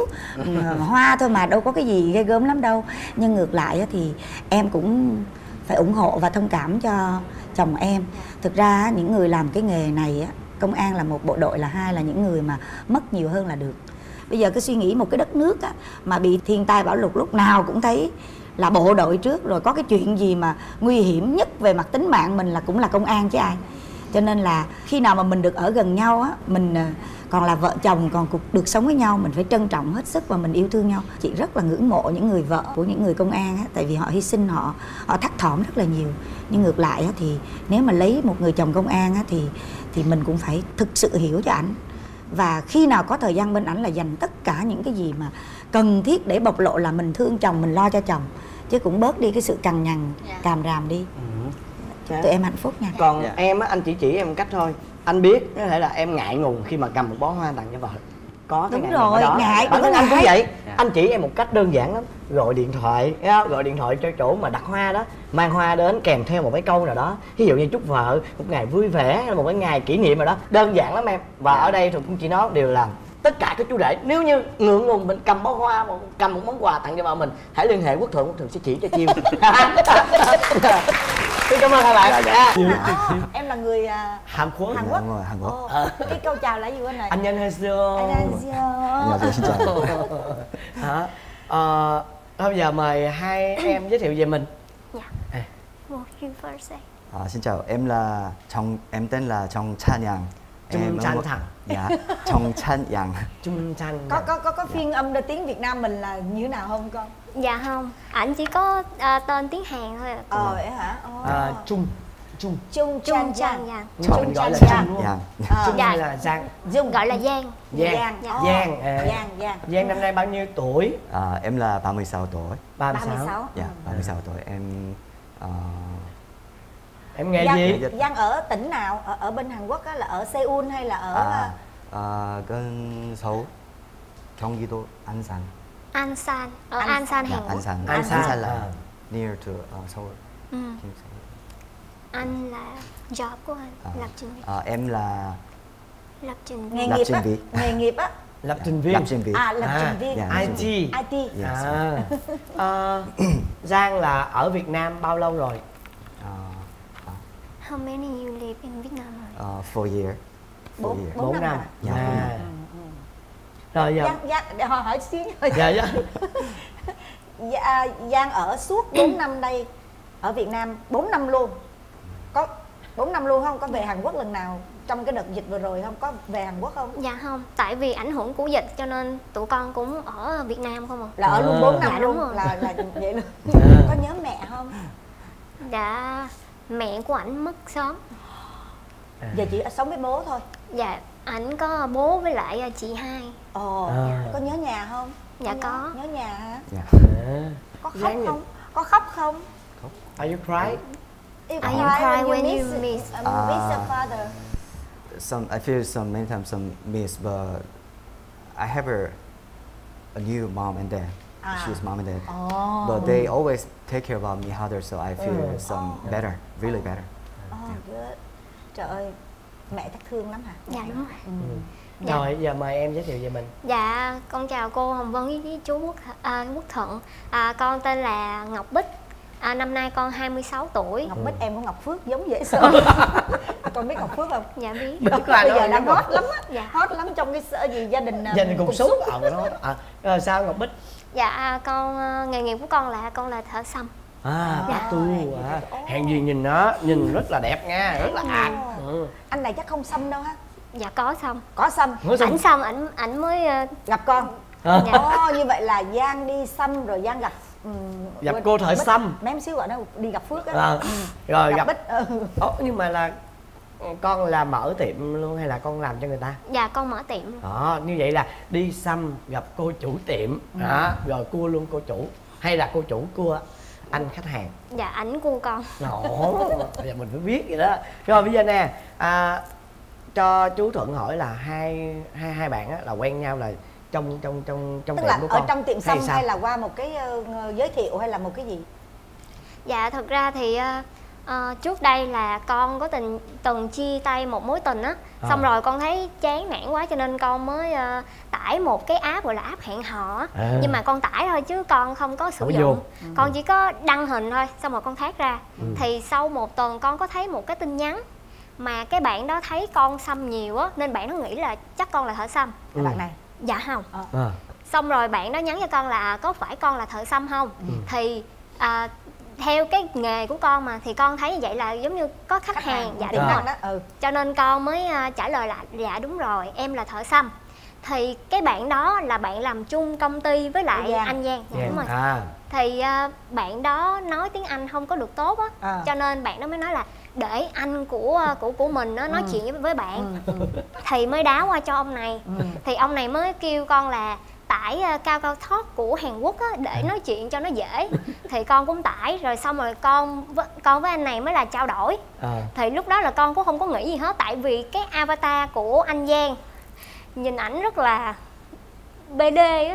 F: hoa thôi mà đâu có cái gì ghê gớm lắm đâu. Nhưng ngược lại thì em cũng phải ủng hộ và thông cảm cho chồng em. Thực ra những người làm cái nghề này công an là một, bộ đội là hai, là những người mà mất nhiều hơn là được. Bây giờ cứ suy nghĩ một cái đất nước mà bị thiên tai bão lụt lúc nào cũng thấy là bộ đội trước, rồi có cái chuyện gì mà nguy hiểm nhất về mặt tính mạng mình là cũng là công an chứ ai. Cho nên là khi nào mà mình được ở gần nhau á, mình còn là vợ chồng, còn được sống với nhau, mình phải trân trọng hết sức và mình yêu thương nhau. Chị rất là ngưỡng mộ những người vợ của những người công an á, tại vì họ hy sinh, họ thắt thỏm rất là nhiều. Nhưng ngược lại á, thì nếu mà lấy một người chồng công an á, thì mình cũng phải thực sự hiểu cho ảnh. Và khi nào có thời gian bên ảnh là dành tất cả những cái gì mà cần thiết để bộc lộ là mình thương chồng, mình lo cho chồng, chứ cũng bớt đi cái sự cằn nhằn, càm ràm đi. Chúc tụi em hạnh phúc nha.
E: Còn em á, anh chỉ em một cách thôi. Anh biết có thể là em ngại ngùng khi mà cầm một bó hoa tặng cho vợ. Có cái
F: đúng
E: ngại
F: rồi,
E: đó.
F: ngại,
E: Bản
F: đừng
E: thân
F: có
E: anh cũng
F: ngại.
E: vậy. Anh chỉ em một cách đơn giản lắm. Gọi điện thoại, gọi điện thoại cho chỗ mà đặt hoa đó, mang hoa đến kèm theo một cái câu nào đó, ví dụ như chúc vợ một ngày vui vẻ hay một cái ngày kỷ niệm nào đó, đơn giản lắm em. Và ở đây thì cũng chỉ nói đều là tất cả các chú rể nếu như ngượng ngùng mình cầm bó hoa, cầm một món quà tặng cho vợ mình, hãy liên hệ Quốc Thượng sẽ chỉ cho chiêu. Xin cảm ơn hai bạn.
F: Em là người
E: Hàn Quốc.
F: Hàn Quốc.
H: Đúng rồi, Hàn Quốc.
F: Cái câu chào là gì bên này?
E: Anh nhân hay xưa.
H: 안녕하세요, xin chào.
E: Hả? Bây giờ mời hai em giới thiệu về mình.
B: Well, you first say.
H: Xin chào, em tên là Trong Chan Yang.
E: Trung Chan Thằng.
H: Dạ, Trong Chan Yang.
E: Trung Chan.
F: Có phiên âm ra tiếng Việt Nam mình là như thế nào không con?
B: Dạ không, ảnh chỉ có tên tiếng Hàn thôi ạ.
F: Vậy hả?
E: Trung
F: Trung Chan Yang.
B: Dạ.
E: Nhưng mà mình gọi là
F: Chan
E: Trung luôn.
H: Yang.
E: Trung
B: Dạ.
E: hay là Giang?
F: Dung
B: Gọi là Giang.
E: Giang.
F: Giang.
E: Giang. Giang năm nay bao nhiêu tuổi?
H: Em là 36 tuổi.
E: 36.
H: Dạ, 36 tuổi.
E: Em nghe gì?
F: Giang ở tỉnh nào? Ở bên Hàn Quốc á, là ở Seoul hay là ở
H: gần Seoul, 경기도 안산.
B: Ansan, ở Ansan
H: Dạ,
B: Hàn Quốc.
H: Ansan là near to Seoul.
B: Anh là job của anh, lập trình viên.
H: Em là
B: Lập trình
F: nghề
B: viên.
F: nghiệp
H: trình
F: á?
H: viên.
F: Nghề nghiệp á?
E: Lập trình viên.
H: lập trình viên.
F: Lập trình viên.
H: Dạ.
E: IT.
F: IT.
E: Giang là ở Việt Nam bao lâu rồi?
B: How many you live in Vietnam rồi?
H: 4 years.
E: 4 năm.
H: Dạ.
E: Rồi giờ.
F: Giang hỏi xíu thôi.
E: Dạ.
F: Giang ở suốt 4 năm đây, ở Việt Nam 4 năm luôn. Có 4 năm luôn không? Có về Hàn Quốc lần nào trong cái đợt dịch vừa rồi không? Có về Hàn Quốc không?
B: Dạ không, tại vì ảnh hưởng của dịch cho nên tụi con cũng ở Việt Nam không à.
F: Là ở luôn 4 năm
B: dạ,
F: luôn
B: đúng rồi.
F: là vậy luôn. Có nhớ mẹ không?
B: Dạ, mẹ của ảnh mất sớm.
F: Giờ chỉ sống với bố thôi.
B: Dạ, ảnh có bố với lại chị hai.
F: Ồ, có nhớ nhà không?
B: Dạ có.
F: Nhớ nhà hả?
H: Dạ.
F: Có khóc không? Có khóc không?
E: Are you cry?
B: Are you cry when you miss?
F: Miss your father.
H: I feel many times some miss, but I have a new mom and dad. She's mom and dad. But they always take care about me harder, so I feel some better, really better.
F: Good. Trời ơi, mẹ chắc thương lắm hả?
B: Dạ đúng rồi.
E: Dạ. Rồi giờ mời em giới thiệu về mình.
B: Dạ, con chào cô Hồng Vân với chú Quốc Thuận. Con tên là Ngọc Bích. Năm nay con 26 tuổi.
F: Ngọc Bích em của Ngọc Phước giống dễ sợ. Con biết Ngọc Phước không?
B: Dạ biết.
F: Bây giờ đang hot lắm á.
B: Dạ.
F: Hot lắm trong cái gia đình
E: cùng xúc. Rồi sao Ngọc Bích?
B: Dạ, con nghề nghiệp của con là thợ xăm.
E: Dạ. Hèn gì nhìn nó, nhìn rất là đẹp nha, rất là ạt.
F: Anh này chắc không xăm đâu ha?
B: Dạ có xăm.
F: Có xăm.
B: Ảnh xăm, ảnh mới
F: gặp con. Dạ. Như vậy là Giang đi xăm rồi Giang gặp
E: cô thợ xăm.
F: Mém xíu gọi nó đi gặp Phước á.
E: Rồi gặp
F: Bích.
E: Nhưng mà là con là mở tiệm luôn hay là con làm cho người ta?
B: Dạ con mở tiệm.
E: Như vậy là đi xăm gặp cô chủ tiệm, rồi cua luôn cô chủ hay là cô chủ cua anh khách hàng?
B: Dạ ảnh cua con.
E: Giờ mình phải biết vậy đó. Rồi bây giờ nè, cho chú Thuận hỏi là hai bạn á là quen nhau là trong
F: tức
E: tiệm
F: là
E: của
F: ở
E: con
F: trong tiệm xăm hay
E: là
F: qua một cái giới thiệu hay là một cái gì?
B: Dạ thật ra thì trước đây là con có từng chia tay một mối tình á, xong rồi con thấy chán nản quá cho nên con mới tải một cái app gọi là app hẹn hò á. Nhưng mà con tải thôi chứ con không có sử dụng. Con chỉ có đăng hình thôi, xong rồi con thác ra. Thì sau một tuần con có thấy một cái tin nhắn mà cái bạn đó thấy con xăm nhiều á, nên bạn nó nghĩ là chắc con là thợ xăm.
F: Bạn này?
B: Dạ không. Xong rồi bạn đó nhắn cho con là có phải con là thợ xăm không? Thì theo cái nghề của con mà thì con thấy như vậy là giống như có khách hàng. Dạ đúng rồi đó. Cho nên con mới trả lời là dạ đúng rồi, em là thợ xăm. Thì cái bạn đó là bạn làm chung công ty với lại anh Giang. Dạ đúng rồi. Thì bạn đó nói tiếng Anh không có được tốt á, cho nên bạn đó mới nói là để anh của mình nó nói chuyện với bạn. Thì mới đá qua cho ông này. Thì ông này mới kêu con là tải Cao Cao Talk của Hàn Quốc á, để nói chuyện cho nó dễ. Thì con cũng tải rồi, xong rồi con với anh này mới là trao đổi. Thì lúc đó là con cũng không có nghĩ gì hết, tại vì cái avatar của anh Giang nhìn ảnh rất là BD á.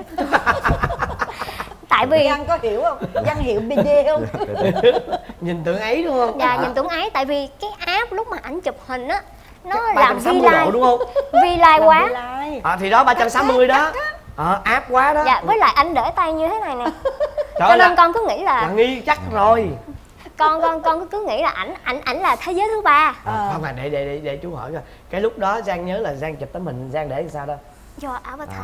B: Tại vì
F: Giang có hiểu không? Giang hiểu BD không?
E: Nhìn tưởng ấy đúng không?
B: Dạ nhìn tưởng ấy, tại vì cái app lúc mà ảnh chụp hình á nó
E: làm vi like đúng không?
B: Vi like quá.
E: Thì đó 360 đó. Áp quá đó.
B: Dạ với lại anh để tay như thế này nè. Cho nên con cứ nghĩ là
E: nghi chắc rồi.
B: Con cứ nghĩ là ảnh là thế giới thứ ba.
E: Không mà để chú hỏi coi. Cái lúc đó Giang nhớ là Giang chụp tấm hình Giang để làm sao đó?
B: Do avatar.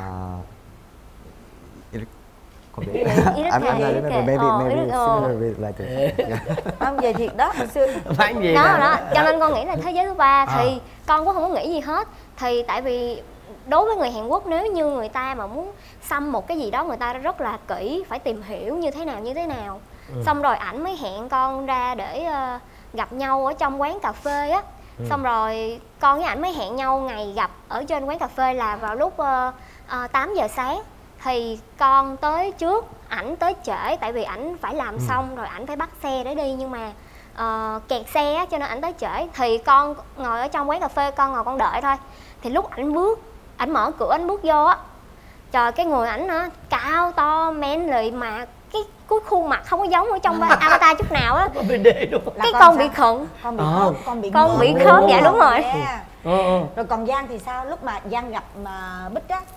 H: Không biết. I'm not remember. Maybe similar with like
F: Không về thiệt đó hồi xưa.
E: Phải gì
B: đó. Cho nên con nghĩ là thế giới thứ ba thì con cũng không có nghĩ gì hết. Thì tại vì đối với người Hàn Quốc, nếu như người ta mà muốn xăm một cái gì đó người ta rất là kỹ, phải tìm hiểu như thế nào. Xong rồi ảnh mới hẹn con ra để gặp nhau ở trong quán cà phê á. Xong rồi con với ảnh mới hẹn nhau ngày gặp ở trên quán cà phê là vào lúc 8 giờ sáng. Thì con tới trước, ảnh tới trễ tại vì ảnh phải làm xong rồi ảnh phải bắt xe để đi, nhưng mà kẹt xe á, cho nên ảnh tới trễ. Thì con ngồi ở trong quán cà phê, con ngồi con đợi thôi. Thì lúc ảnh mở cửa ảnh bước vô á, trời, cái người ảnh á cao to men lì mà cái khuôn mặt không có giống ở trong avatar chút nào á. Cái con bị khựng. Con bị khớp. Dạ đúng rồi.
F: Rồi còn Giang thì sao? Lúc mà Giang gặp Bích á,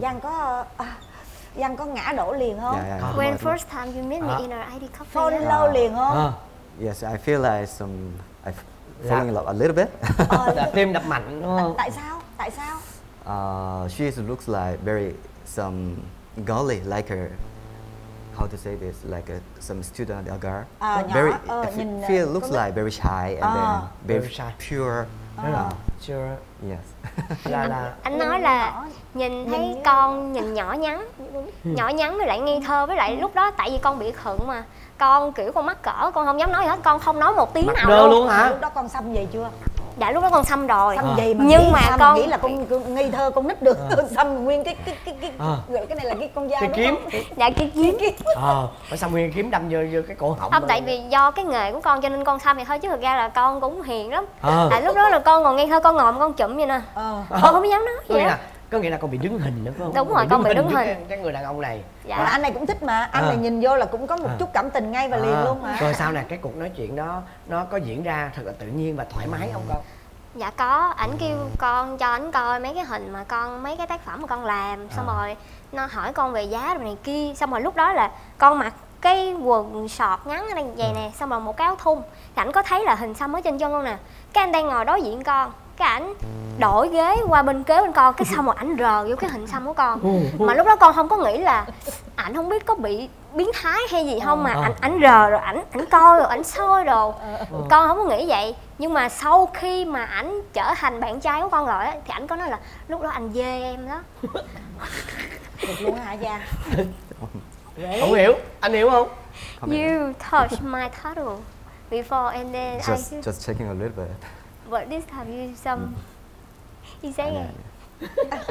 F: Giang có ngã đổ liền không?
B: When first time you met me in our ID cafe.
F: Fall in love liền không?
H: Yes, I feel like I falling in love a little bit.
E: Tim đập mạnh đúng không?
F: Tại sao?
H: She looks like very girly, like her. How to say this? Like some student, a girl. Very, looks like very shy and then very pure.
E: Sure.
H: Yes.
E: Là
B: Anh nói là nhìn thấy con nhìn nhỏ nhắn với lại ngây thơ, với lại lúc đó tại vì con bị khựng mà con kiểu con mắc cỡ, con không dám nói gì hết, con không nói một tiếng nào
E: đơ luôn hả?
F: Lúc đó con xăm về chưa?
B: Dạ lúc đó con xăm rồi.
F: Xăm gì mà
B: nhưng mà con
F: nghĩ là con ngây thơ con nít được. Xăm nguyên cái gọi cái này là cái con dao
E: cái
F: đúng
E: kiếm.
F: không?
B: dạ cái kiếm.
E: Phải xăm nguyên kiếm đâm vô cái cổ họng.
B: Không, tại vì do cái nghề của con cho nên con xăm thì thôi, chứ thực ra là con cũng hiền lắm. Tại lúc đó là con còn ngây thơ, con ngồi con chụm vậy nè. Con không dám nói gì hết.
E: Có nghĩa là con bị đứng hình nữa phải không?
B: Đúng rồi, con bị đứng hình.
E: Cái người đàn ông này.
F: Dạ. Mà anh này cũng thích mà, anh này nhìn vô là cũng có một chút cảm tình ngay và liền luôn mà.
E: Rồi sau này cái cuộc nói chuyện đó nó có diễn ra thật là tự nhiên và thoải mái không con?
B: Dạ có, ảnh kêu con cho ảnh coi mấy cái hình mà mấy cái tác phẩm mà con làm, xong rồi nó hỏi con về giá rồi này kia, xong rồi lúc đó là con mặc cái quần sọt ngắn ở đây vậy nè, xong rồi một cái áo thun, thì ảnh có thấy là hình xăm ở trên chân con nè, cái anh đang ngồi đối diện con, cái ảnh đổi ghế qua bên kế bên con, cái xong rồi ảnh rờ vô cái hình xăm của con, mà lúc đó con không có nghĩ là ảnh không biết có bị biến thái hay gì không, mà ảnh rờ rồi ảnh coi rồi ảnh soi đồ, con không có nghĩ vậy. Nhưng mà sau khi mà ảnh trở thành bạn trai của con rồi á, thì ảnh có nói là lúc đó anh dê em đó.
F: Được luôn hả Giang?
E: Không hiểu, anh hiểu không?
B: You touch my tattoo before and then
H: Just checking a little bit.
B: but this time you you say it.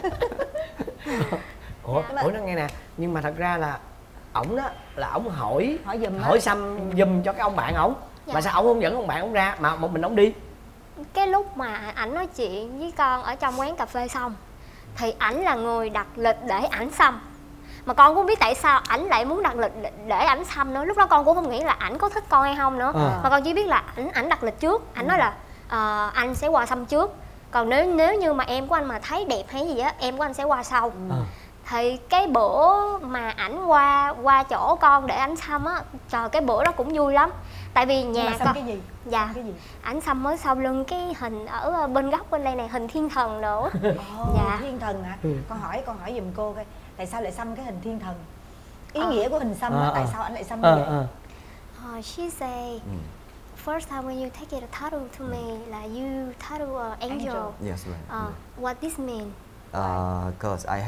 E: Ủa nó nghe nè, nhưng mà thật ra là ổng đó là ổng hỏi xăm giùm cho cái ông bạn ổng. Mà sao ổng không dẫn ông bạn ổng ra mà một mình ổng đi?
B: Cái lúc mà ảnh nói chuyện với con ở trong quán cà phê xong thì ảnh là người đặt lịch để ảnh xăm, mà con cũng không biết tại sao ảnh lại muốn đặt lịch để ảnh xăm nữa. Lúc đó con cũng không nghĩ là ảnh có thích con hay không nữa, mà con chỉ biết là ảnh đặt lịch trước. Ảnh nói là anh sẽ qua xăm trước, còn nếu như mà em của anh mà thấy đẹp hay gì á, em của anh sẽ qua sau. Thì cái bữa mà ảnh qua chỗ con để ảnh xăm á, trời cái bữa đó cũng vui lắm. Tại vì nhà
F: con cái gì?
B: Dạ, ảnh xăm mới sau lưng cái hình ở bên góc bên đây này, hình thiên thần nữa.
F: Dạ. Thiên thần hả? Con hỏi giùm cô coi, tại sao lại xăm cái hình thiên thần? Ý nghĩa của hình xăm tại sao anh lại xăm như vậy?
B: She say first time when you take it a tattoo to me là you tattoo an angel.
H: Yes, right.
B: What this mean?
H: Cause I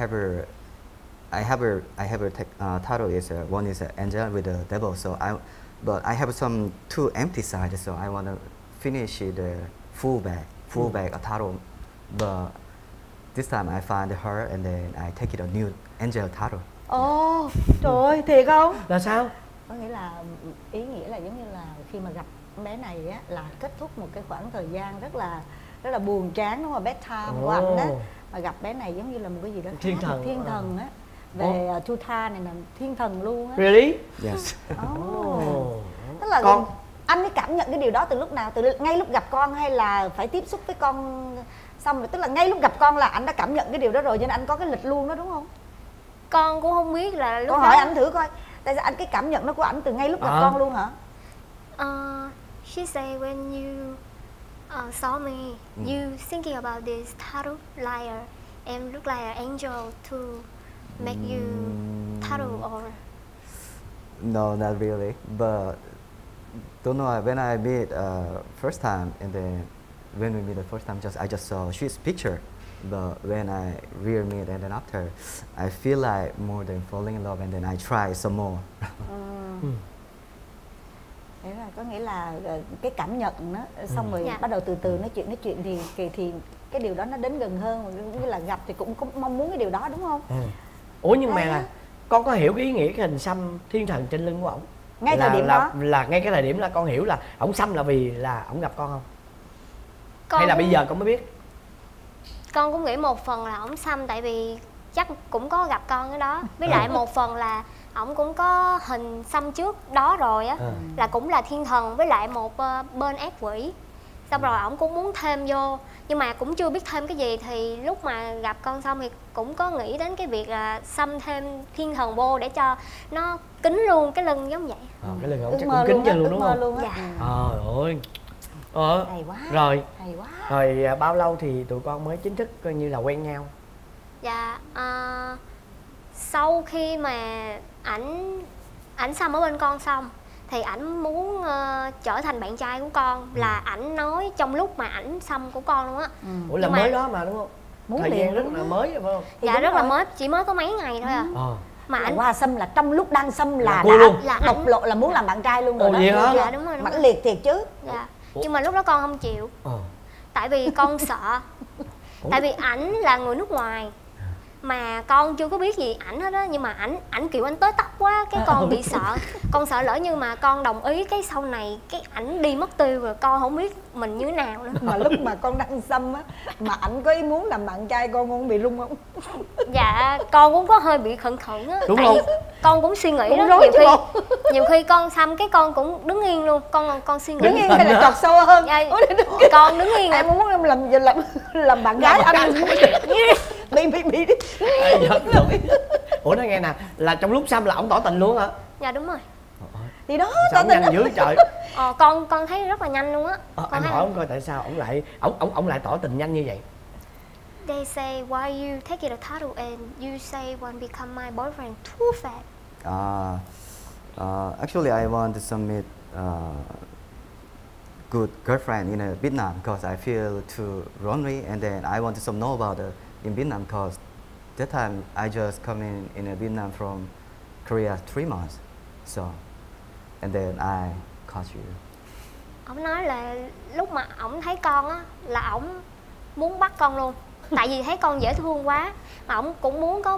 H: have a tattoo is one is an angel with a devil. But I have some two empty sides, so I want to finish the full bag of tattoo. But this time I find her and then I take it a new angel tattoo.
F: Ồ, trời ơi, thiệt không?
E: Là sao?
F: Có nghĩa là ý nghĩa là giống như là khi mà gặp bé này á là kết thúc một cái khoảng thời gian rất là buồn chán, đúng không? Bad time của anh á, mà gặp bé này giống như là một cái gì đó
E: thiên thần
F: á. Về Tuta này là thiên thần luôn á.
E: Really?
H: Yes.
F: Tức là anh ấy cảm nhận cái điều đó từ lúc nào? Từ ngay lúc gặp con hay là phải tiếp xúc với con xong rồi? Tức là ngay lúc gặp con là anh đã cảm nhận cái điều đó rồi, cho nên anh có cái lịch luôn đó đúng không?
B: Con cũng không biết là lúc
F: con
B: đó...
F: hỏi anh thử coi, tại sao anh cái cảm nhận đó của anh từ ngay lúc gặp con luôn hả?
B: She say when you saw me, you thinking about this tattoo liar, em look like an angel to make you tattoo or...
H: No, not really. But don't know when I meet first time and then when we meet the first time, I just saw she's picture. But when I real meet and then after, I feel like more than falling in love and then I try some more.
F: Thế là có nghĩa là cái cảm nhận đó, xong rồi bắt đầu từ từ nói chuyện thì cái điều đó nó đến gần hơn, như là gặp thì cũng mong muốn cái điều đó đúng không?
E: Ủa nhưng mà là con có hiểu cái ý nghĩa cái hình xăm thiên thần trên lưng của ổng
F: ngay thời điểm đó?
E: Là ngay cái thời điểm là con hiểu là ổng xăm là vì là ổng gặp con không?
B: Con
E: hay là bây giờ con mới biết?
B: Con cũng nghĩ một phần là ổng xăm tại vì chắc cũng có gặp con cái đó, với lại một phần là ổng cũng có hình xăm trước đó rồi á, là cũng là thiên thần với lại một bên ác quỷ, xong rồi ổng cũng muốn thêm vô nhưng mà cũng chưa biết thêm cái gì, thì lúc mà gặp con xong thì cũng có nghĩ đến cái việc là xăm thêm thiên thần vô để cho nó kín luôn cái lưng giống vậy.
E: Cái lưng ổng chắc cũng kín chân luôn đúng không?
B: Dạ.
E: Trời ơi.
F: Hay quá.
E: Rồi.
F: Hay quá.
E: Rồi bao lâu thì tụi con mới chính thức coi như là quen nhau?
B: Dạ sau khi mà ảnh xăm ở bên con xong thì ảnh muốn trở thành bạn trai của con, là ảnh nói trong lúc mà ảnh xăm của con luôn á.
E: Ủa là mới đó mà đúng không?
F: Muốn
E: Thời
F: liền
E: gian rất là mới phải không?
B: Dạ rất là mới, chỉ mới có mấy ngày thôi à. Mà
F: Là
B: ảnh
F: qua xăm là trong lúc đang xăm là
E: cua luôn.
B: là
F: bộc
B: ảnh
F: lộ là muốn làm bạn trai luôn rồi
E: Ồ,
F: đó.
E: vậy hả?
B: dạ đúng rồi,
F: Mãnh liệt thiệt chứ.
B: Dạ. Nhưng mà lúc đó con không chịu, tại vì con sợ. Tại vì ảnh là người nước ngoài mà con chưa có biết gì ảnh hết á, nhưng mà ảnh kiểu anh tới tóc quá, cái con bị sợ. Con sợ lỡ như mà con đồng ý cái sau này cái ảnh đi mất tiêu rồi con không biết mình như thế nào nữa.
F: Mà lúc mà con đang xăm á, mà ảnh có ý muốn làm bạn trai con không bị rung không?
B: Dạ con cũng có hơi bị khẩn khẩn á,
E: Đúng
B: tại
E: không?
B: vì con cũng suy nghĩ
F: Cũng
B: đó,
F: rối chứ bộ.
B: nhiều khi con xăm cái con cũng đứng yên luôn, con suy nghĩ.
F: Đứng yên hay là chọt sâu hơn?
B: Dạ, con đứng yên.
F: Em muốn làm bạn gái anh bị
E: Ủa nói nghe nè, là trong lúc xăm là ổng tỏ tình luôn hả?
B: Dạ đúng rồi.
F: thì đó
E: Sao
F: tỏ tình
E: nhanh dữ trời.
B: Con thấy rất là nhanh luôn á.
E: Anh hỏi ông coi tại sao ổng lại tỏ tình nhanh như vậy?
B: They say why you take it a tattoo and you say want become my boyfriend too fast.
H: Actually, I want to submit good girlfriend in Vietnam because I feel too lonely, and then I want to know about in Vietnam because that time I just come in Vietnam from Korea 3 months, so and then I caught you.
B: Ông nói là lúc mà ổng thấy con á là ổng muốn bắt con luôn, tại vì thấy con dễ thương quá, mà ổng cũng muốn có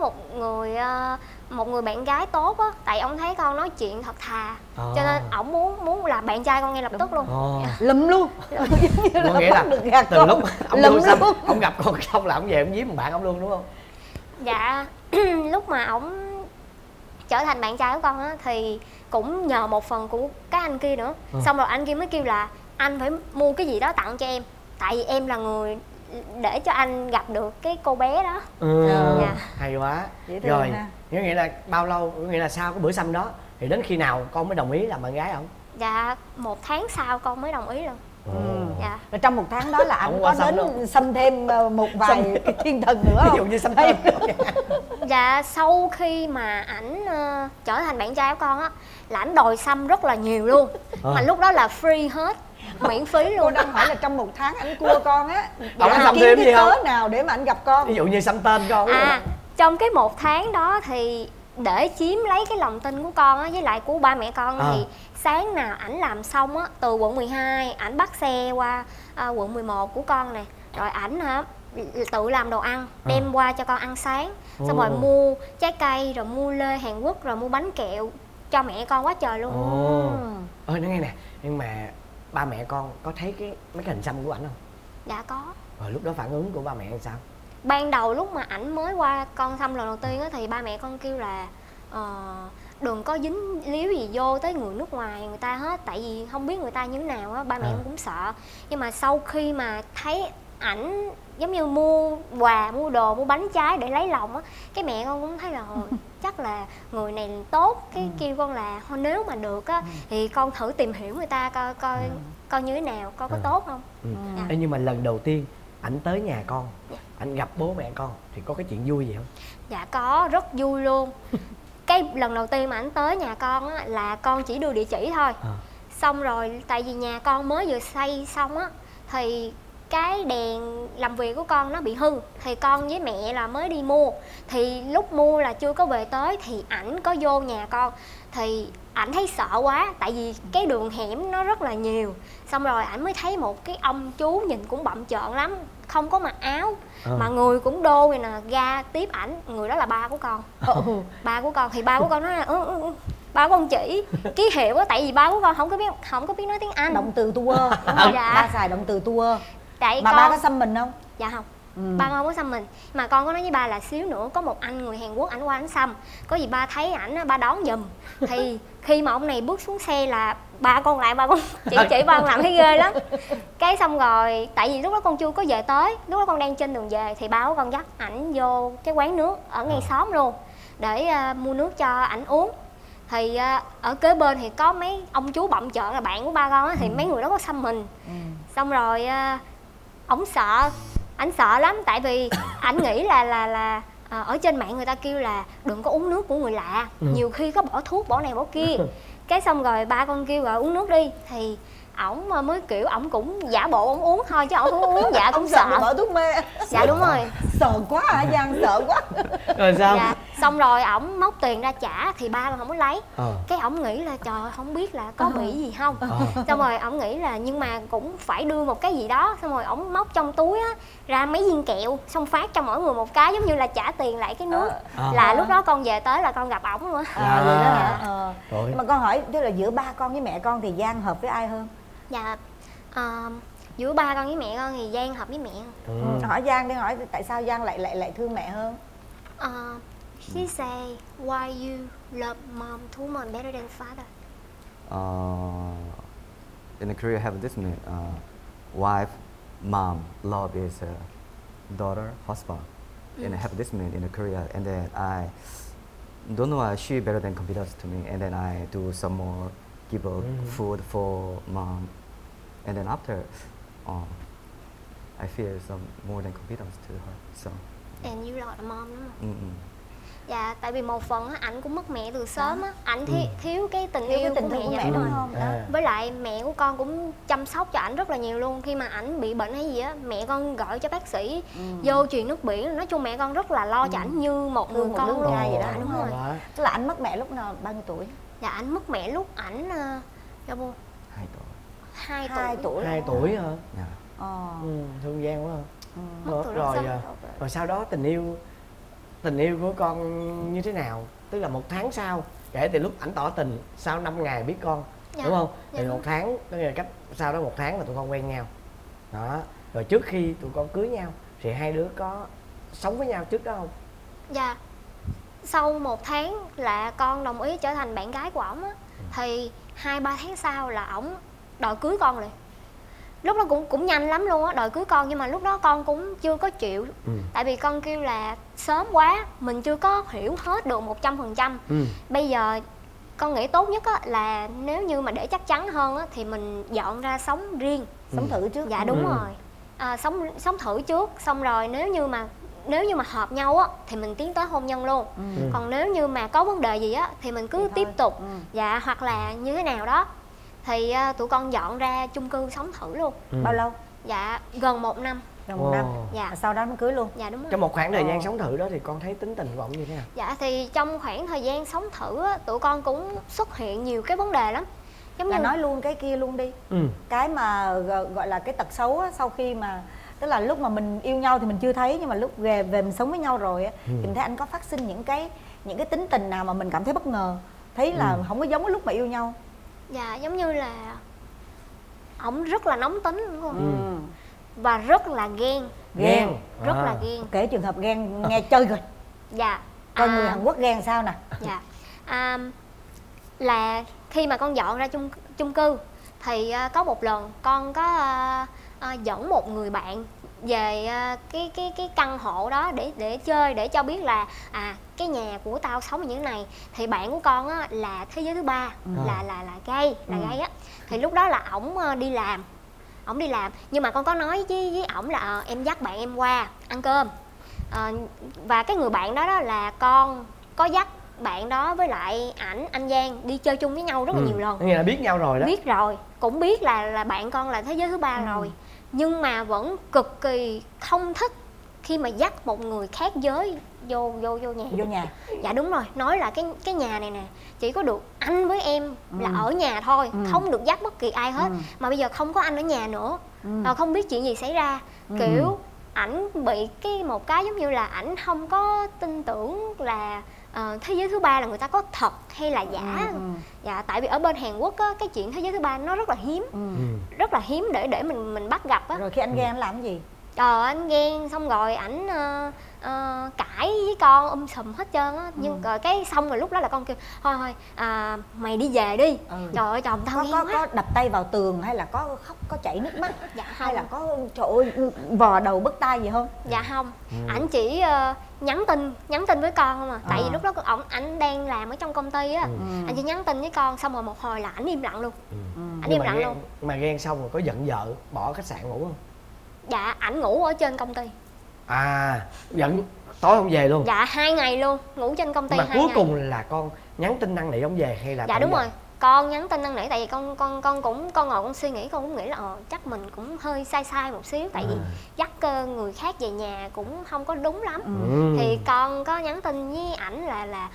B: một người bạn gái tốt á, tại ông thấy con nói chuyện thật thà, cho nên ổng muốn là bạn trai con ngay lập tức luôn.
F: lụm luôn.
E: Có nghĩa là từ lúc ông vô xăm, ông gặp con xong là ông về ông giếm bạn ông luôn đúng không?
B: Dạ lúc mà ổng trở thành bạn trai của con á thì cũng nhờ một phần của các anh kia nữa. Xong rồi anh kia mới kêu là anh phải mua cái gì đó tặng cho em, tại vì em là người để cho anh gặp được cái cô bé đó.
E: Dạ. Hay quá. Rồi có nghĩa là bao lâu, có nghĩa là sau cái bữa xăm đó thì đến khi nào con mới đồng ý làm bạn gái không?
B: Dạ 1 tháng sau con mới đồng ý luôn. Dạ.
F: Rồi trong 1 tháng đó là anh có đến xăm thêm một vài cái thiên thần nữa không?
E: Ví dụ như xăm tên.
B: Dạ sau khi mà ảnh trở thành bạn trai của con á là ảnh đòi xăm rất là nhiều luôn. Mà lúc đó là free hết, miễn phí luôn.
F: Cô đang hỏi là trong 1 tháng anh cua con á,
E: Anh xăm
F: kiếm
E: thêm
F: cái
E: gì
F: cớ
E: không?
F: nào để mà anh gặp con?
E: Ví dụ như xăm tên con.
B: Trong cái 1 tháng đó thì để chiếm lấy cái lòng tin của con á với lại của ba mẹ con thì sáng nào ảnh làm xong á, từ quận 12 ảnh bắt xe qua quận 11 của con nè, rồi ảnh tự làm đồ ăn đem qua cho con ăn sáng, xong rồi mua trái cây, rồi mua lê Hàn Quốc, rồi mua bánh kẹo cho mẹ con quá trời luôn.
E: Nói nghe nè, nhưng mà ba mẹ con có thấy mấy cái hình xăm của ảnh không?
B: Dạ có.
E: Rồi lúc đó phản ứng của ba mẹ làm sao?
B: Ban đầu lúc mà ảnh mới qua con xăm lần đầu tiên á thì ba mẹ con kêu là đừng có dính líu gì vô tới người nước ngoài người ta hết, tại vì không biết người ta như thế nào á, ba mẹ em cũng sợ. Nhưng mà sau khi mà thấy ảnh giống như mua quà, mua đồ, mua bánh trái để lấy lòng á, cái mẹ con cũng thấy là chắc là người này tốt, cái kêu con là nếu mà được á thì con thử tìm hiểu người ta coi như thế nào, coi có tốt không.
E: Nhưng mà lần đầu tiên ảnh tới nhà con, ảnh gặp bố mẹ con thì có cái chuyện vui gì không?
B: Dạ có, rất vui luôn. Cái lần đầu tiên mà ảnh tới nhà con á là con chỉ đưa địa chỉ thôi. Xong rồi tại vì nhà con mới vừa xây xong á thì cái đèn làm việc của con nó bị hư, thì con với mẹ là mới đi mua, thì lúc mua là chưa có về tới thì ảnh có vô nhà con, thì ảnh thấy sợ quá tại vì cái đường hẻm nó rất là nhiều. Xong rồi ảnh mới thấy một cái ông chú nhìn cũng bặm trợn lắm, không có mặc áo mà người cũng đô vậy nè, ra tiếp ảnh. Người đó là ba của con. Ba của con thì ba của con nói là ba của con chỉ ký hiệu á, tại vì ba của con không có biết nói tiếng Anh.
F: Động từ tour.
B: Dạ.
F: Ba xài động từ tour.
B: Tại
F: mà ba có xăm mình không?
B: Dạ không. Ba không có xăm mình, mà con có nói với ba là xíu nữa có một anh người Hàn Quốc ảnh qua ảnh xăm, có gì ba thấy ảnh ba đón giùm. Thì khi mà ông này bước xuống xe là ba con lại, ba con chỉ ba con làm thấy ghê lắm. Cái xong rồi tại vì lúc đó con chưa có về tới, lúc đó con đang trên đường về thì ba của con dắt ảnh vô cái quán nước ở ngay xóm luôn để mua nước cho ảnh uống. Thì ở kế bên thì có mấy ông chú bặm trợn là bạn của ba con á, thì mấy người đó có xăm mình. Xong rồi ổng sợ, ảnh sợ lắm, tại vì ảnh nghĩ là ở trên mạng người ta kêu là đừng có uống nước của người lạ, nhiều khi có bỏ thuốc bỏ này bỏ kia. cái xong rồi ba con kêu gọi uống nước đi, thì ổng mới kiểu ổng cũng giả bộ ổng uống thôi chứ ổng không uống. Dạ cũng sợ
I: bỏ thuốc mê.
B: Dạ đúng rồi.
I: Sợ quá hả Giang, sợ quá.
E: Rồi sao?
B: Dạ xong rồi ổng móc tiền ra trả thì ba con không có lấy. Cái ổng nghĩ là trời không biết là có bị gì không. Xong rồi ổng nghĩ là nhưng mà cũng phải đưa một cái gì đó. Xong rồi ổng móc trong túi á ra mấy viên kẹo, xong phát cho mỗi người một cái giống như là trả tiền lại cái nước. Là lúc đó con về tới là con gặp ổng luôn á.
I: Vậy đó hả? Nhưng mà con hỏi tức là giữa ba con với mẹ con thì Giang hợp với ai hơn?
B: Dạ giữa ba con với mẹ con thì Giang hợp với mẹ.
I: Hỏi Giang đi, hỏi tại sao Giang lại thương mẹ hơn?
B: She say why you love mom too much better than father.
H: In Korea have this mean, wife, mom, love is daughter, husband. And I have this mean in Korea, and then I don't know why she better than confidence to me, and then I do some more, give food for mom, and then after, I feel some more than confidence to her. So.
B: And you like mom đúng không?
J: Dạ, tại vì một phần á, ảnh cũng mất mẹ từ sớm á, ảnh thiếu cái tình yêu của mẹ
F: mẹ đúng không?
J: Với lại mẹ của con cũng chăm sóc cho ảnh rất là nhiều luôn. Khi mà ảnh bị bệnh hay gì á, mẹ con gọi cho bác sĩ vô truyền nước biển. Nói chung mẹ con rất là lo cho ảnh như một người con luôn.
F: Vậy đó,
J: đúng rồi.
F: Tức là ảnh mất mẹ lúc nào, bao nhiêu tuổi?
J: Dạ, ảnh mất mẹ lúc ảnh
H: 2 tuổi.
J: 2 tuổi.
E: 2 tuổi hả?
H: Dạ.
E: Thương Giang quá. Rồi sau đó tình yêu của con như thế nào? Tức là 1 tháng sau, kể từ lúc ảnh tỏ tình, sau 5 ngày biết con, đúng không? Thì 1 tháng, tức là cách sau đó 1 tháng là tụi con quen nhau. Đó. Rồi trước khi tụi con cưới nhau thì hai đứa có sống với nhau trước đó không?
J: Dạ. Sau 1 tháng là con đồng ý trở thành bạn gái của ổng á, thì 2-3 tháng sau là ổng đòi cưới con liền. Lúc đó cũng nhanh lắm luôn á, đòi cưới con, nhưng mà lúc đó con cũng chưa có chịu. Tại vì con kêu là sớm quá, mình chưa có hiểu hết được 100%. Bây giờ con nghĩ tốt nhất á là nếu như mà để chắc chắn hơn á thì mình dọn ra sống riêng,
F: sống thử trước.
J: Dạ đúng rồi. Sống thử trước, xong rồi nếu như mà hợp nhau á thì mình tiến tới hôn nhân luôn. Còn nếu như mà có vấn đề gì á thì mình cứ tiếp tục. Dạ, hoặc là như thế nào đó. Thì tụi con dọn ra chung cư sống thử luôn.
F: Bao lâu?
J: Dạ, gần 1 năm.
F: Gần 1 năm.
J: Dạ.
F: Sau đó mới cưới luôn.
J: Dạ đúng rồi.
E: Trong một khoảng thời gian sống thử đó thì con thấy tính tình của ổng như thế nào?
J: Dạ thì trong khoảng thời gian sống thử á, tụi con cũng xuất hiện nhiều cái vấn đề lắm.
F: Giống như nói luôn cái kia luôn đi. Cái mà gọi là cái tật xấu á, sau khi mà tức là lúc mà mình yêu nhau thì mình chưa thấy, nhưng mà lúc về mình sống với nhau rồi á thì mình thấy anh có phát sinh những cái tính tình nào mà mình cảm thấy bất ngờ, thấy là không có giống cái lúc mà yêu nhau.
J: Dạ, giống như là ổng rất là nóng tính đúng không? Và rất là ghen. Rất là ghen.
F: Kể trường hợp ghen nghe chơi rồi.
J: Dạ.
F: Coi người Hàn Quốc ghen sao nè.
J: Dạ. Là khi mà con dọn ra chung cư thì có một lần con có dẫn một người bạn về cái căn hộ đó để chơi, để cho biết là cái nhà của tao sống như thế này. Thì bạn của con á là thế giới thứ ba, là gay á. Thì lúc đó là ổng đi làm, nhưng mà con có nói với ổng là em dắt bạn em qua ăn cơm. Và cái người bạn đó là con có dắt bạn đó với lại anh Giang đi chơi chung với nhau rất là nhiều lần.
E: Nghĩa là biết nhau rồi đó.
J: Biết rồi, cũng biết là bạn con là thế giới thứ ba rồi. Nhưng mà vẫn cực kỳ không thích khi mà dắt một người khác giới vô nhà. Dạ đúng rồi, nói là cái nhà này nè chỉ có được anh với em là ở nhà thôi, không được dắt bất kỳ ai hết. Mà bây giờ không có anh ở nhà nữa, không biết chuyện gì xảy ra. Kiểu ảnh bị một cái giống như là ảnh không có tin tưởng là thế giới thứ ba là người ta có thật hay là giả. Dạ, tại vì ở bên Hàn Quốc á, cái chuyện thế giới thứ ba nó rất là hiếm, rất là hiếm để mình bắt gặp á.
F: Rồi khi anh ghen anh làm cái gì?
J: Anh ghen xong rồi ảnh cãi với con sùm hết trơn á. Nhưng rồi cái xong rồi lúc đó là con kêu thôi mày đi về đi. Trời ơi chồng tao ghen quá.
F: Có đập tay vào tường hay là có khóc, có chảy nước mắt?
J: Dạ
F: hay là có trời ơi vò đầu bứt tai gì không?
J: Dạ không. Ảnh chỉ nhắn tin với con không à. Tại vì lúc đó ảnh đang làm ở trong công ty á. Anh chỉ nhắn tin với con xong rồi một hồi là ảnh im lặng luôn. Ảnh im lặng luôn.
E: Mà ghen xong rồi có giận vợ bỏ khách sạn ngủ không?
J: Dạ, ảnh ngủ ở trên công ty.
E: Giận tối không về luôn?
J: Dạ, 2 ngày luôn, ngủ trên công ty.
E: Mà cuối cùng là con nhắn tin năn nỉ ông về hay là?
J: Dạ đúng rồi, con nhắn tin năn nỉ, tại vì con ngồi con suy nghĩ, con cũng nghĩ là chắc mình cũng hơi sai một xíu, tại vì dắt người khác về nhà cũng không có đúng lắm. Thì con có nhắn tin với ảnh là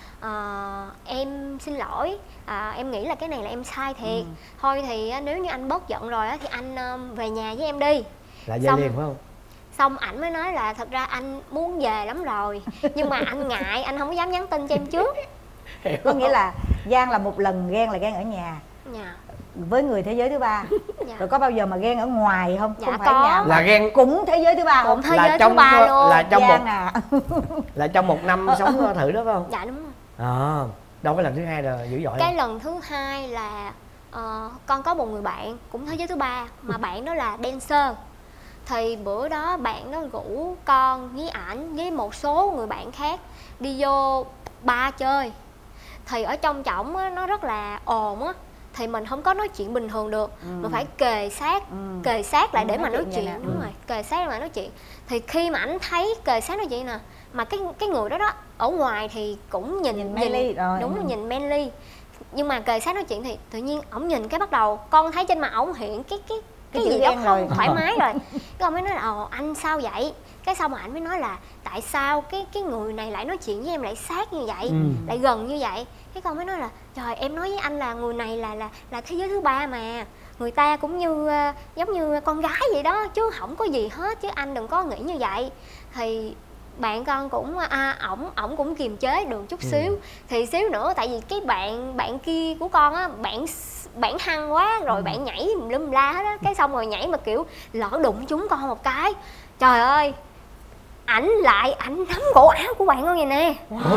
J: em xin lỗi, em nghĩ là cái này là em sai thiệt, thôi thì nếu như anh bớt giận rồi thì anh về nhà với em đi.
E: Là về liền phải không?
J: Xong ảnh mới nói là thật ra anh muốn về lắm rồi, nhưng mà anh ngại, anh không có dám nhắn tin cho em trước.
I: Có nghĩa là Giang là một lần ghen là ghen ở nhà với người thế giới thứ ba. Rồi có bao giờ mà ghen ở ngoài không? Không phải
J: có.
I: nhà
E: là ghen
I: cũng thế giới thứ ba không?
J: Cũng thế giới thứ ba luôn.
E: Là trong một năm sống thử đó phải không?
J: Dạ đúng rồi.
E: Đâu có lần thứ hai là dữ dội
J: cái
E: không?
J: lần thứ hai là con có một người bạn cũng thế giới thứ ba, mà bạn đó là dancer. Thì bữa đó bạn đó rủ con với ảnh với một số người bạn khác đi vô bar chơi. Thì ở trong trỏng á, nó rất là ồn á, thì mình không có nói chuyện bình thường được, mình phải kề sát lại để mà nói chuyện. Đúng rồi, kề sát lại nói chuyện. Thì khi mà ảnh thấy kề sát nói chuyện nè, mà cái người đó ở ngoài thì cũng nhìn manly rồi. Đúng là nhìn manly, nhưng mà kề sát nói chuyện thì tự nhiên ổng nhìn cái bắt đầu con thấy trên mặt ổng hiện cái gì đó không thoải mái rồi. Cái ông mới nói là anh sao vậy? Cái xong mà anh mới nói là tại sao cái người này lại nói chuyện với em lại sát như vậy, lại gần như vậy. Cái con mới nói là trời, em nói với anh là người này là thế giới thứ ba mà, người ta cũng như giống như con gái vậy đó chứ không có gì hết, chứ anh đừng có nghĩ như vậy. Thì bạn con cũng ổng cũng kiềm chế được chút xíu. Thì xíu nữa tại vì cái bạn kia của con á, bạn hăng quá rồi, bạn nhảy lum la hết á, cái xong rồi nhảy mà kiểu lỡ đụng trúng con một cái, trời ơi, ảnh nắm cổ áo của bạn con vậy nè.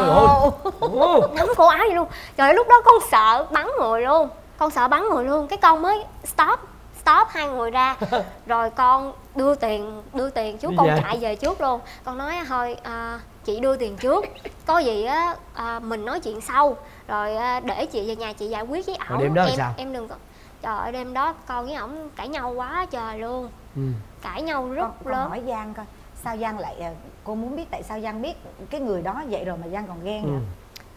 J: Nắm cổ áo vậy luôn. Trời ơi, lúc đó con sợ bắn người luôn. Cái con mới stop hai người ra. Rồi con đưa tiền trước, con chạy về trước luôn. Con nói thôi chị đưa tiền trước, có gì á mình nói chuyện sau, rồi để chị về nhà chị giải quyết với ổng.
E: Đêm đó sao?
J: Em đừng có. Trời ơi, đêm đó con với ổng cãi nhau quá trời luôn. Cãi nhau rất lớn.
I: Con hỏi Giang coi, sao Giang lại, cô muốn biết tại sao Giang biết cái người đó vậy rồi mà Giang còn ghen nữa.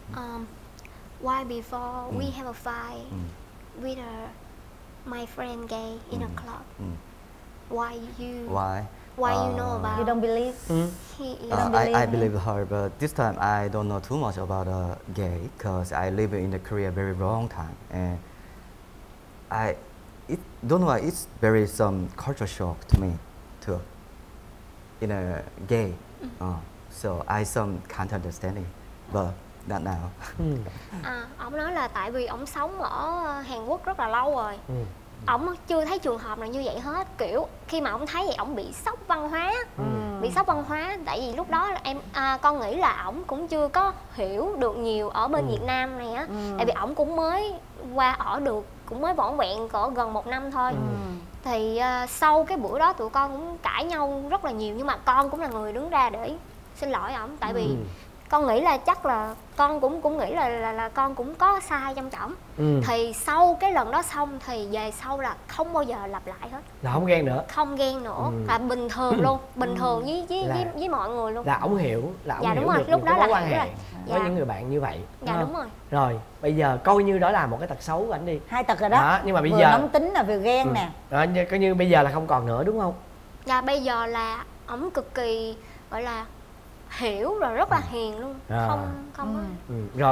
J: Why before we have a fight with my friend gay in a club? Why you know about?
I: You don't believe?
H: I believe her, but this time I don't know too much about gay because I live in the Korea very long time, and don't know why it's very some culture shock to me too. In a gay, so I some can't understanding, but not now.
J: Ông nói là tại vì ông sống ở Hàn Quốc rất là lâu rồi, ổng chưa thấy trường hợp nào như vậy hết. Kiểu khi mà ổng thấy vậy ổng bị sốc văn hóa, tại vì lúc đó là con nghĩ là ổng cũng chưa có hiểu được nhiều ở bên Việt Nam này á, tại vì ổng cũng mới qua ở được, cũng mới vỏn vẹn cỡ gần 1 năm thôi. Thì sau cái bữa đó tụi con cũng cãi nhau rất là nhiều, nhưng mà con cũng là người đứng ra để xin lỗi ổng, tại vì con nghĩ là chắc là con cũng nghĩ là con cũng có sai trong trọng. Thì sau cái lần đó xong thì về sau là không bao giờ lặp lại hết.
E: Là không ghen nữa?
J: Không ghen nữa, là bình thường luôn, bình thường với mọi người luôn.
E: Là ổng hiểu, là ổng hiểu
J: đúng rồi,
E: được
J: lúc đó
E: mối
J: là
E: quan hệ
J: rồi.
E: với những người bạn như vậy.
J: Đúng rồi.
E: Rồi bây giờ coi như đó là một cái tật xấu của ảnh đi.
I: 2 tật rồi đó.
E: Nhưng mà bây
I: vừa
E: giờ
I: nóng tính là vừa ghen nè.
E: Coi như bây giờ là không còn nữa đúng không?
J: Dạ bây giờ là ổng cực kỳ gọi là hiểu rồi, rất là hiền luôn. Không
E: Rồi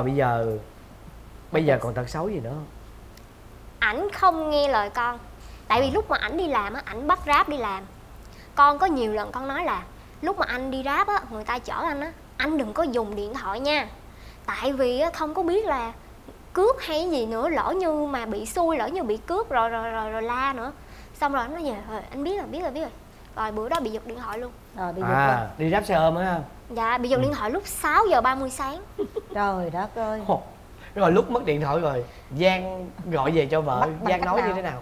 E: bây giờ còn tật xấu gì nữa không?
J: Ảnh không nghe lời con. Tại vì lúc mà ảnh đi làm á, ảnh bắt Grab đi làm. Con có nhiều lần con nói là lúc mà anh đi Grab á, người ta chở anh á, anh đừng có dùng điện thoại nha. Tại vì á, không có biết là cướp hay gì nữa, lỡ như mà bị xui, lỡ như bị cướp rồi la nữa. Xong rồi anh nói về, anh biết rồi. Rồi bữa đó bị giật điện thoại luôn.
I: Rồi bị giật luôn.
E: Đi Grab xe ôm á?
J: Dạ, bị giật điện thoại lúc 6:30 sáng.
I: Trời đất ơi.
E: Rồi lúc mất điện thoại rồi Giang gọi về cho vợ, Giang nói như thế nào?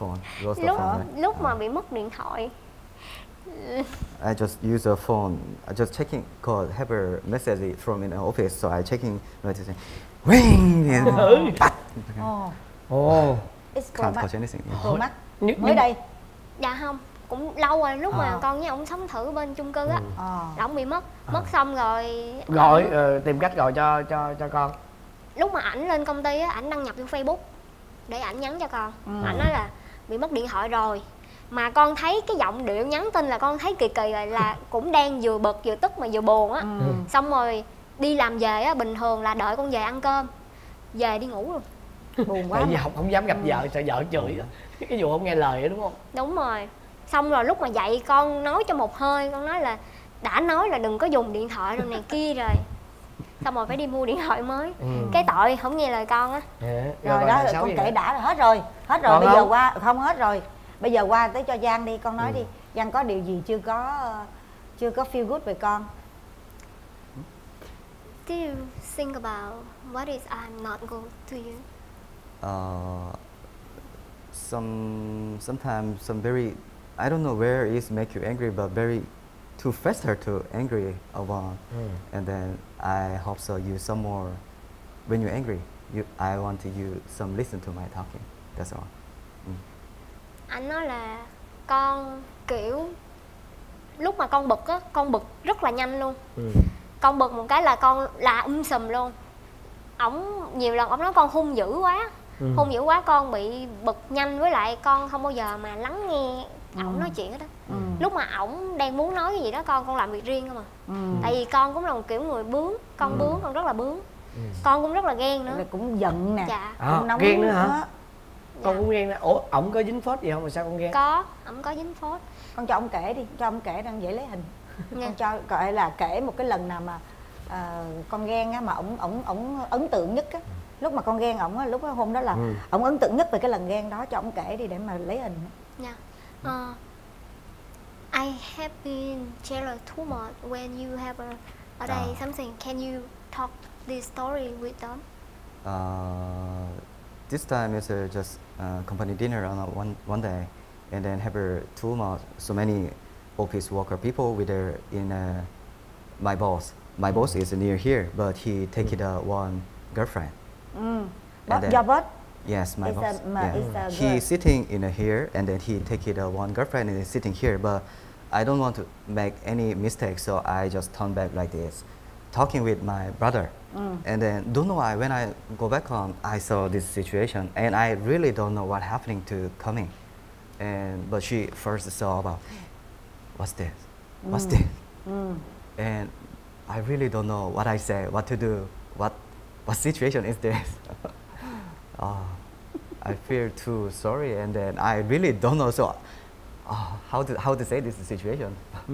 J: Lúc mà bị mất điện thoại,
H: I just use a phone. I just checking, call, have a message from in the office, so I checking, notification, ring, and can't touch anything.
I: Pro Max mới đây.
J: Dạ không, cũng lâu rồi, lúc mà con với ông sống thử bên chung cư á, là ông bị mất xong rồi
E: gọi tìm cách gọi cho con.
J: Lúc mà ảnh lên công ty á, ảnh đăng nhập vô Facebook, để ảnh nhắn cho con. Ảnh nói là bị mất điện thoại rồi. Mà con thấy cái giọng điệu nhắn tin là con thấy kỳ kỳ rồi, là cũng đang vừa bực vừa tức mà vừa buồn á. Xong rồi đi làm về á, bình thường là đợi con về ăn cơm, về đi ngủ luôn.
E: Buồn quá. Tại vì không dám gặp vợ, sợ vợ chửi á. Cái vụ không nghe lời á, đúng không?
J: Đúng rồi. Xong rồi lúc mà dậy con nói cho một hơi, con nói là đã nói là đừng có dùng điện thoại rồi này kia rồi. Xong rồi phải đi mua điện thoại mới. Cái tội không nghe lời con á.
I: Rồi đó, con kể đã rồi, hết rồi. Hết rồi, bây giờ qua, không hết rồi. Bây giờ qua tới cho Giang đi, con nói đi. Giang có điều gì chưa có feel good về con?
J: Do you think about what is I'm not good to you?
H: Sometimes some very, I don't know where it make you angry, but very too faster to angry about. And then I hope so you some more when you're angry. I want to you some listen to my talking. That's all.
J: Anh nói là con kiểu lúc mà con bực á, con bực rất là nhanh luôn. Con bực một cái là con là sùm luôn. Ổng nhiều lần ổng nói con hung dữ quá. Hung dữ quá, con bị bực nhanh, với lại con không bao giờ mà lắng nghe ổng nói chuyện hết á. Lúc mà ổng đang muốn nói cái gì đó con làm việc riêng không à. Tại vì con cũng là một kiểu người bướng, con bướng, con rất là bướng. Con cũng rất là ghen nữa.
I: Cũng giận nè.
J: Dạ.
I: Cũng nóng
E: ghen nữa hả? Con cũng ghen nữa. Ủa, ổng có dính phốt gì không mà sao con ghen?
J: Có, ổng có dính phốt.
I: Con cho ông kể đi, cho ông kể đang dễ lấy hình. Con cho gọi là kể một cái lần nào mà con ghen á, mà ổng ấn tượng nhất á. Lúc mà con ghen ổng á, lúc đó, hôm đó là ổng ấn tượng nhất về cái lần ghen đó, cho ổng kể đi để mà lấy hình.
J: I have been jealous too much when you have a day something. Can you talk this story with them?
H: This time is just company dinner on one day, and then have too much so many office worker people with in my boss. My boss is near here, but he take it one girlfriend.
I: Your boss?
H: Yes, my boss. He's sitting in here, and then he take it one girlfriend and is sitting here. But I don't want to make any mistake, so I just turn back like this, talking with my brother. And then don't know why when I go back home, I saw this situation, and I really don't know what happening to coming. But she first saw about what's this, what's this, and I really don't know what I say, what to do, what situation is this. I feel too sorry, and then I really don't know how to say this situation.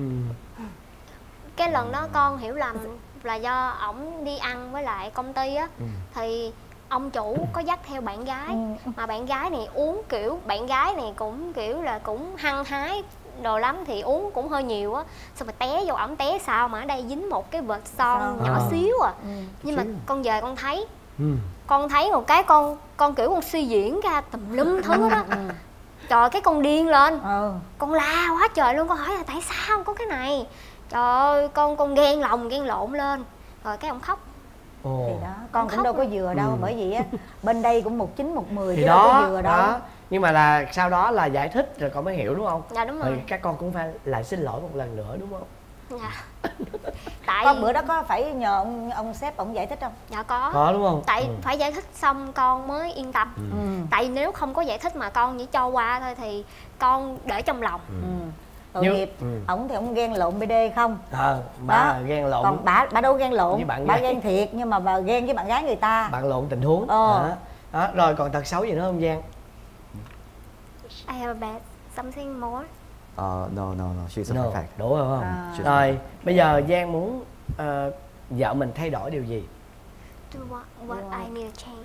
J: Cái lần đó con hiểu lầm là do ổng đi ăn với lại công ty á, thì ông chủ có dắt theo bạn gái, mà bạn gái này uống kiểu, bạn gái này cũng kiểu là cũng hăng hái đồ lắm, thì uống cũng hơi nhiều á, xong rồi té vô, ổng té sao mà ở đây dính một cái vệt son nhỏ xíu à. Nhưng mà con về con thấy, con thấy một cái con kiểu con suy diễn ra tùm lum thứ đó. Trời, cái con điên lên, con la quá trời luôn, con hỏi là tại sao có cái này. Trời ơi, con ghen lòng ghen lộn lên, rồi cái ông khóc.
I: Thì đó, con cũng đâu có vừa đâu, bởi vì á bên đây cũng 19 110
E: thì
I: chứ
E: đó,
I: đâu có vừa đâu.
E: Nhưng mà là sau đó là giải thích rồi con mới hiểu, đúng không?
J: Dạ đúng rồi.
E: Thì các con cũng phải lại xin lỗi một lần nữa, đúng không?
J: Dạ. Tại
I: con bữa đó có phải nhờ ông sếp ông giải thích không?
J: Dạ có.
E: Có đúng không?
J: Tại phải giải thích xong con mới yên tâm. Tại nếu không có giải thích mà con chỉ cho qua thôi thì con để trong lòng.
I: Tội nghiệp, ổng thì ổng ghen lộn BD không?
E: Bà ghen lộn.
I: Còn bà đâu ghen lộn, bà ghen thiệt, nhưng mà bà ghen với bạn gái người ta.
E: Bạn lộn tình huống. Đó. Rồi còn tật xấu gì nữa không Giang?
J: I have a bad something more.
H: No, she's perfect.
E: Đủ rồi không? Rồi, bây giờ Giang muốn vợ mình thay đổi điều gì?
J: Do what I need to change.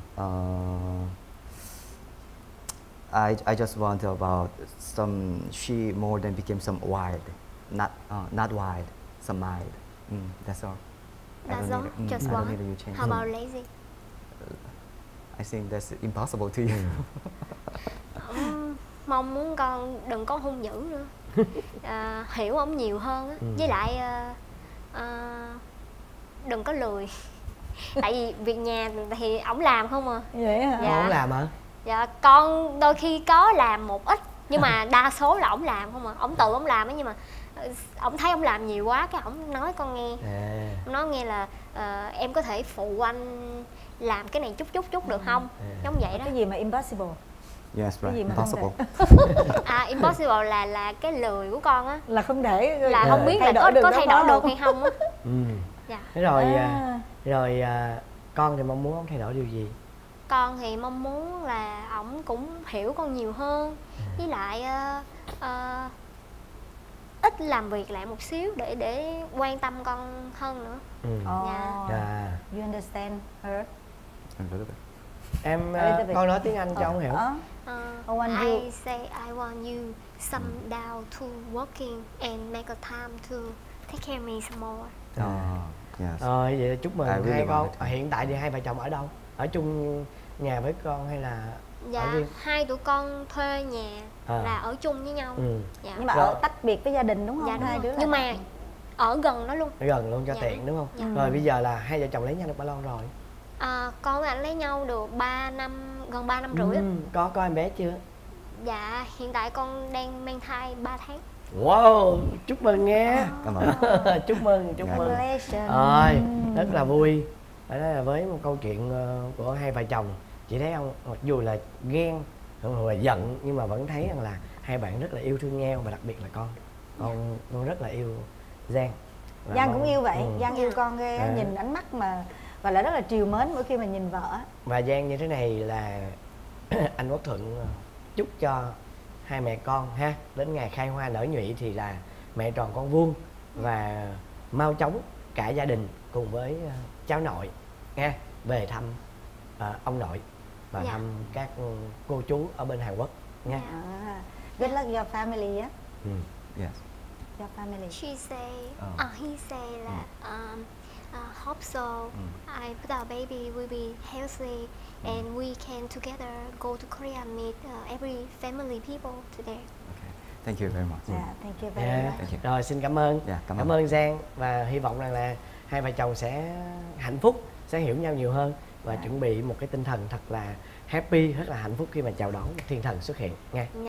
H: I just want about she more than became some wild, not wild, some mild. That's all.
J: That's all. Just one. How about lazy?
H: I think that's impossible to you.
J: Mong muốn con đừng có hung dữ nữa, hiểu ổng nhiều hơn á, với lại đừng có lười. Tại vì việc nhà thì ổng làm không à.
I: Vậy hả?
J: Dạ.
E: Ổng làm hả?
J: Dạ, con đôi khi có làm một ít, nhưng mà đa số là ổng làm không à. Ổng tự ổng làm á, nhưng mà ổng thấy ông làm nhiều quá, cái ổng nói con nghe. Ông nói nghe là em có thể phụ anh làm cái này chút được không? Giống vậy đó.
I: Cái gì mà impossible?
H: Yes, right. Impossible.
J: Impossible là cái lười của con á,
I: là không thể,
J: là không biết là có thay đổi được hay không á.
E: Dạ. Thế rồi con thì mong muốn ông thay đổi điều gì?
J: Con thì mong muốn là ổng cũng hiểu con nhiều hơn, với lại ít làm việc lại một xíu để quan tâm con hơn nữa.
I: You understand her?
E: Em con nói tiếng Anh cho ông hiểu.
J: I say I want you some down to working and make a time to take care of me some more.
H: Yes.
E: Rồi vậy là chúc mừng hai con. Hiện tại thì hai vợ chồng ở đâu? Ở chung nhà với con hay là
J: dạ, ở riêng? Hai tụi con thuê nhà là ở chung với nhau.
I: Dạ. Nhưng mà ở tách biệt với gia đình đúng không?
J: Dạ, đúng
I: hai đứa
J: nhưng mà ở gần đó luôn.
E: Ở gần luôn cho tiện đúng không? Dạ. Rồi bây giờ là hai vợ chồng lấy nhau được bao lâu rồi?
J: Con với anh lấy nhau được 3 năm, gần 3 năm rưỡi.
E: Có em bé chưa?
J: Dạ, hiện tại con đang mang thai 3 tháng.
E: Wow, chúc mừng nghe.
H: Cảm ơn.
E: Chúc mừng. Rồi, rất là vui. Đó là với một câu chuyện của hai vợ chồng. Chị thấy không, mặc dù là ghen hoặc là giận nhưng mà vẫn thấy rằng là hai bạn rất là yêu thương nhau, và đặc biệt là con rất là yêu Giang.
I: Giang cũng yêu vậy. Giang yêu con ghê, nhìn ánh mắt mà và là rất là trìu mến mỗi khi mà nhìn vợ.
E: Và Giang như thế này là anh Quốc Thuận chúc cho hai mẹ con ha, đến ngày khai hoa nở nhụy thì là mẹ tròn con vuông, và mau chóng cả gia đình cùng với cháu nội nha về thăm ông nội và thăm các cô chú ở bên Hàn Quốc nha.
I: Good luck your family á.
H: Yes.
I: Your family.
J: He say là hope so. I put our baby will be healthy and we can together go to Korea meet every family people today.
H: Okay. Thank you very much.
I: Thank you very much.
E: Rồi xin cảm ơn. Cảm ơn Giang, và hy vọng rằng là hai vợ chồng sẽ hạnh phúc, sẽ hiểu nhau nhiều hơn và chuẩn bị một cái tinh thần thật là happy, rất là hạnh phúc khi mà chào đón thiên thần xuất hiện nha.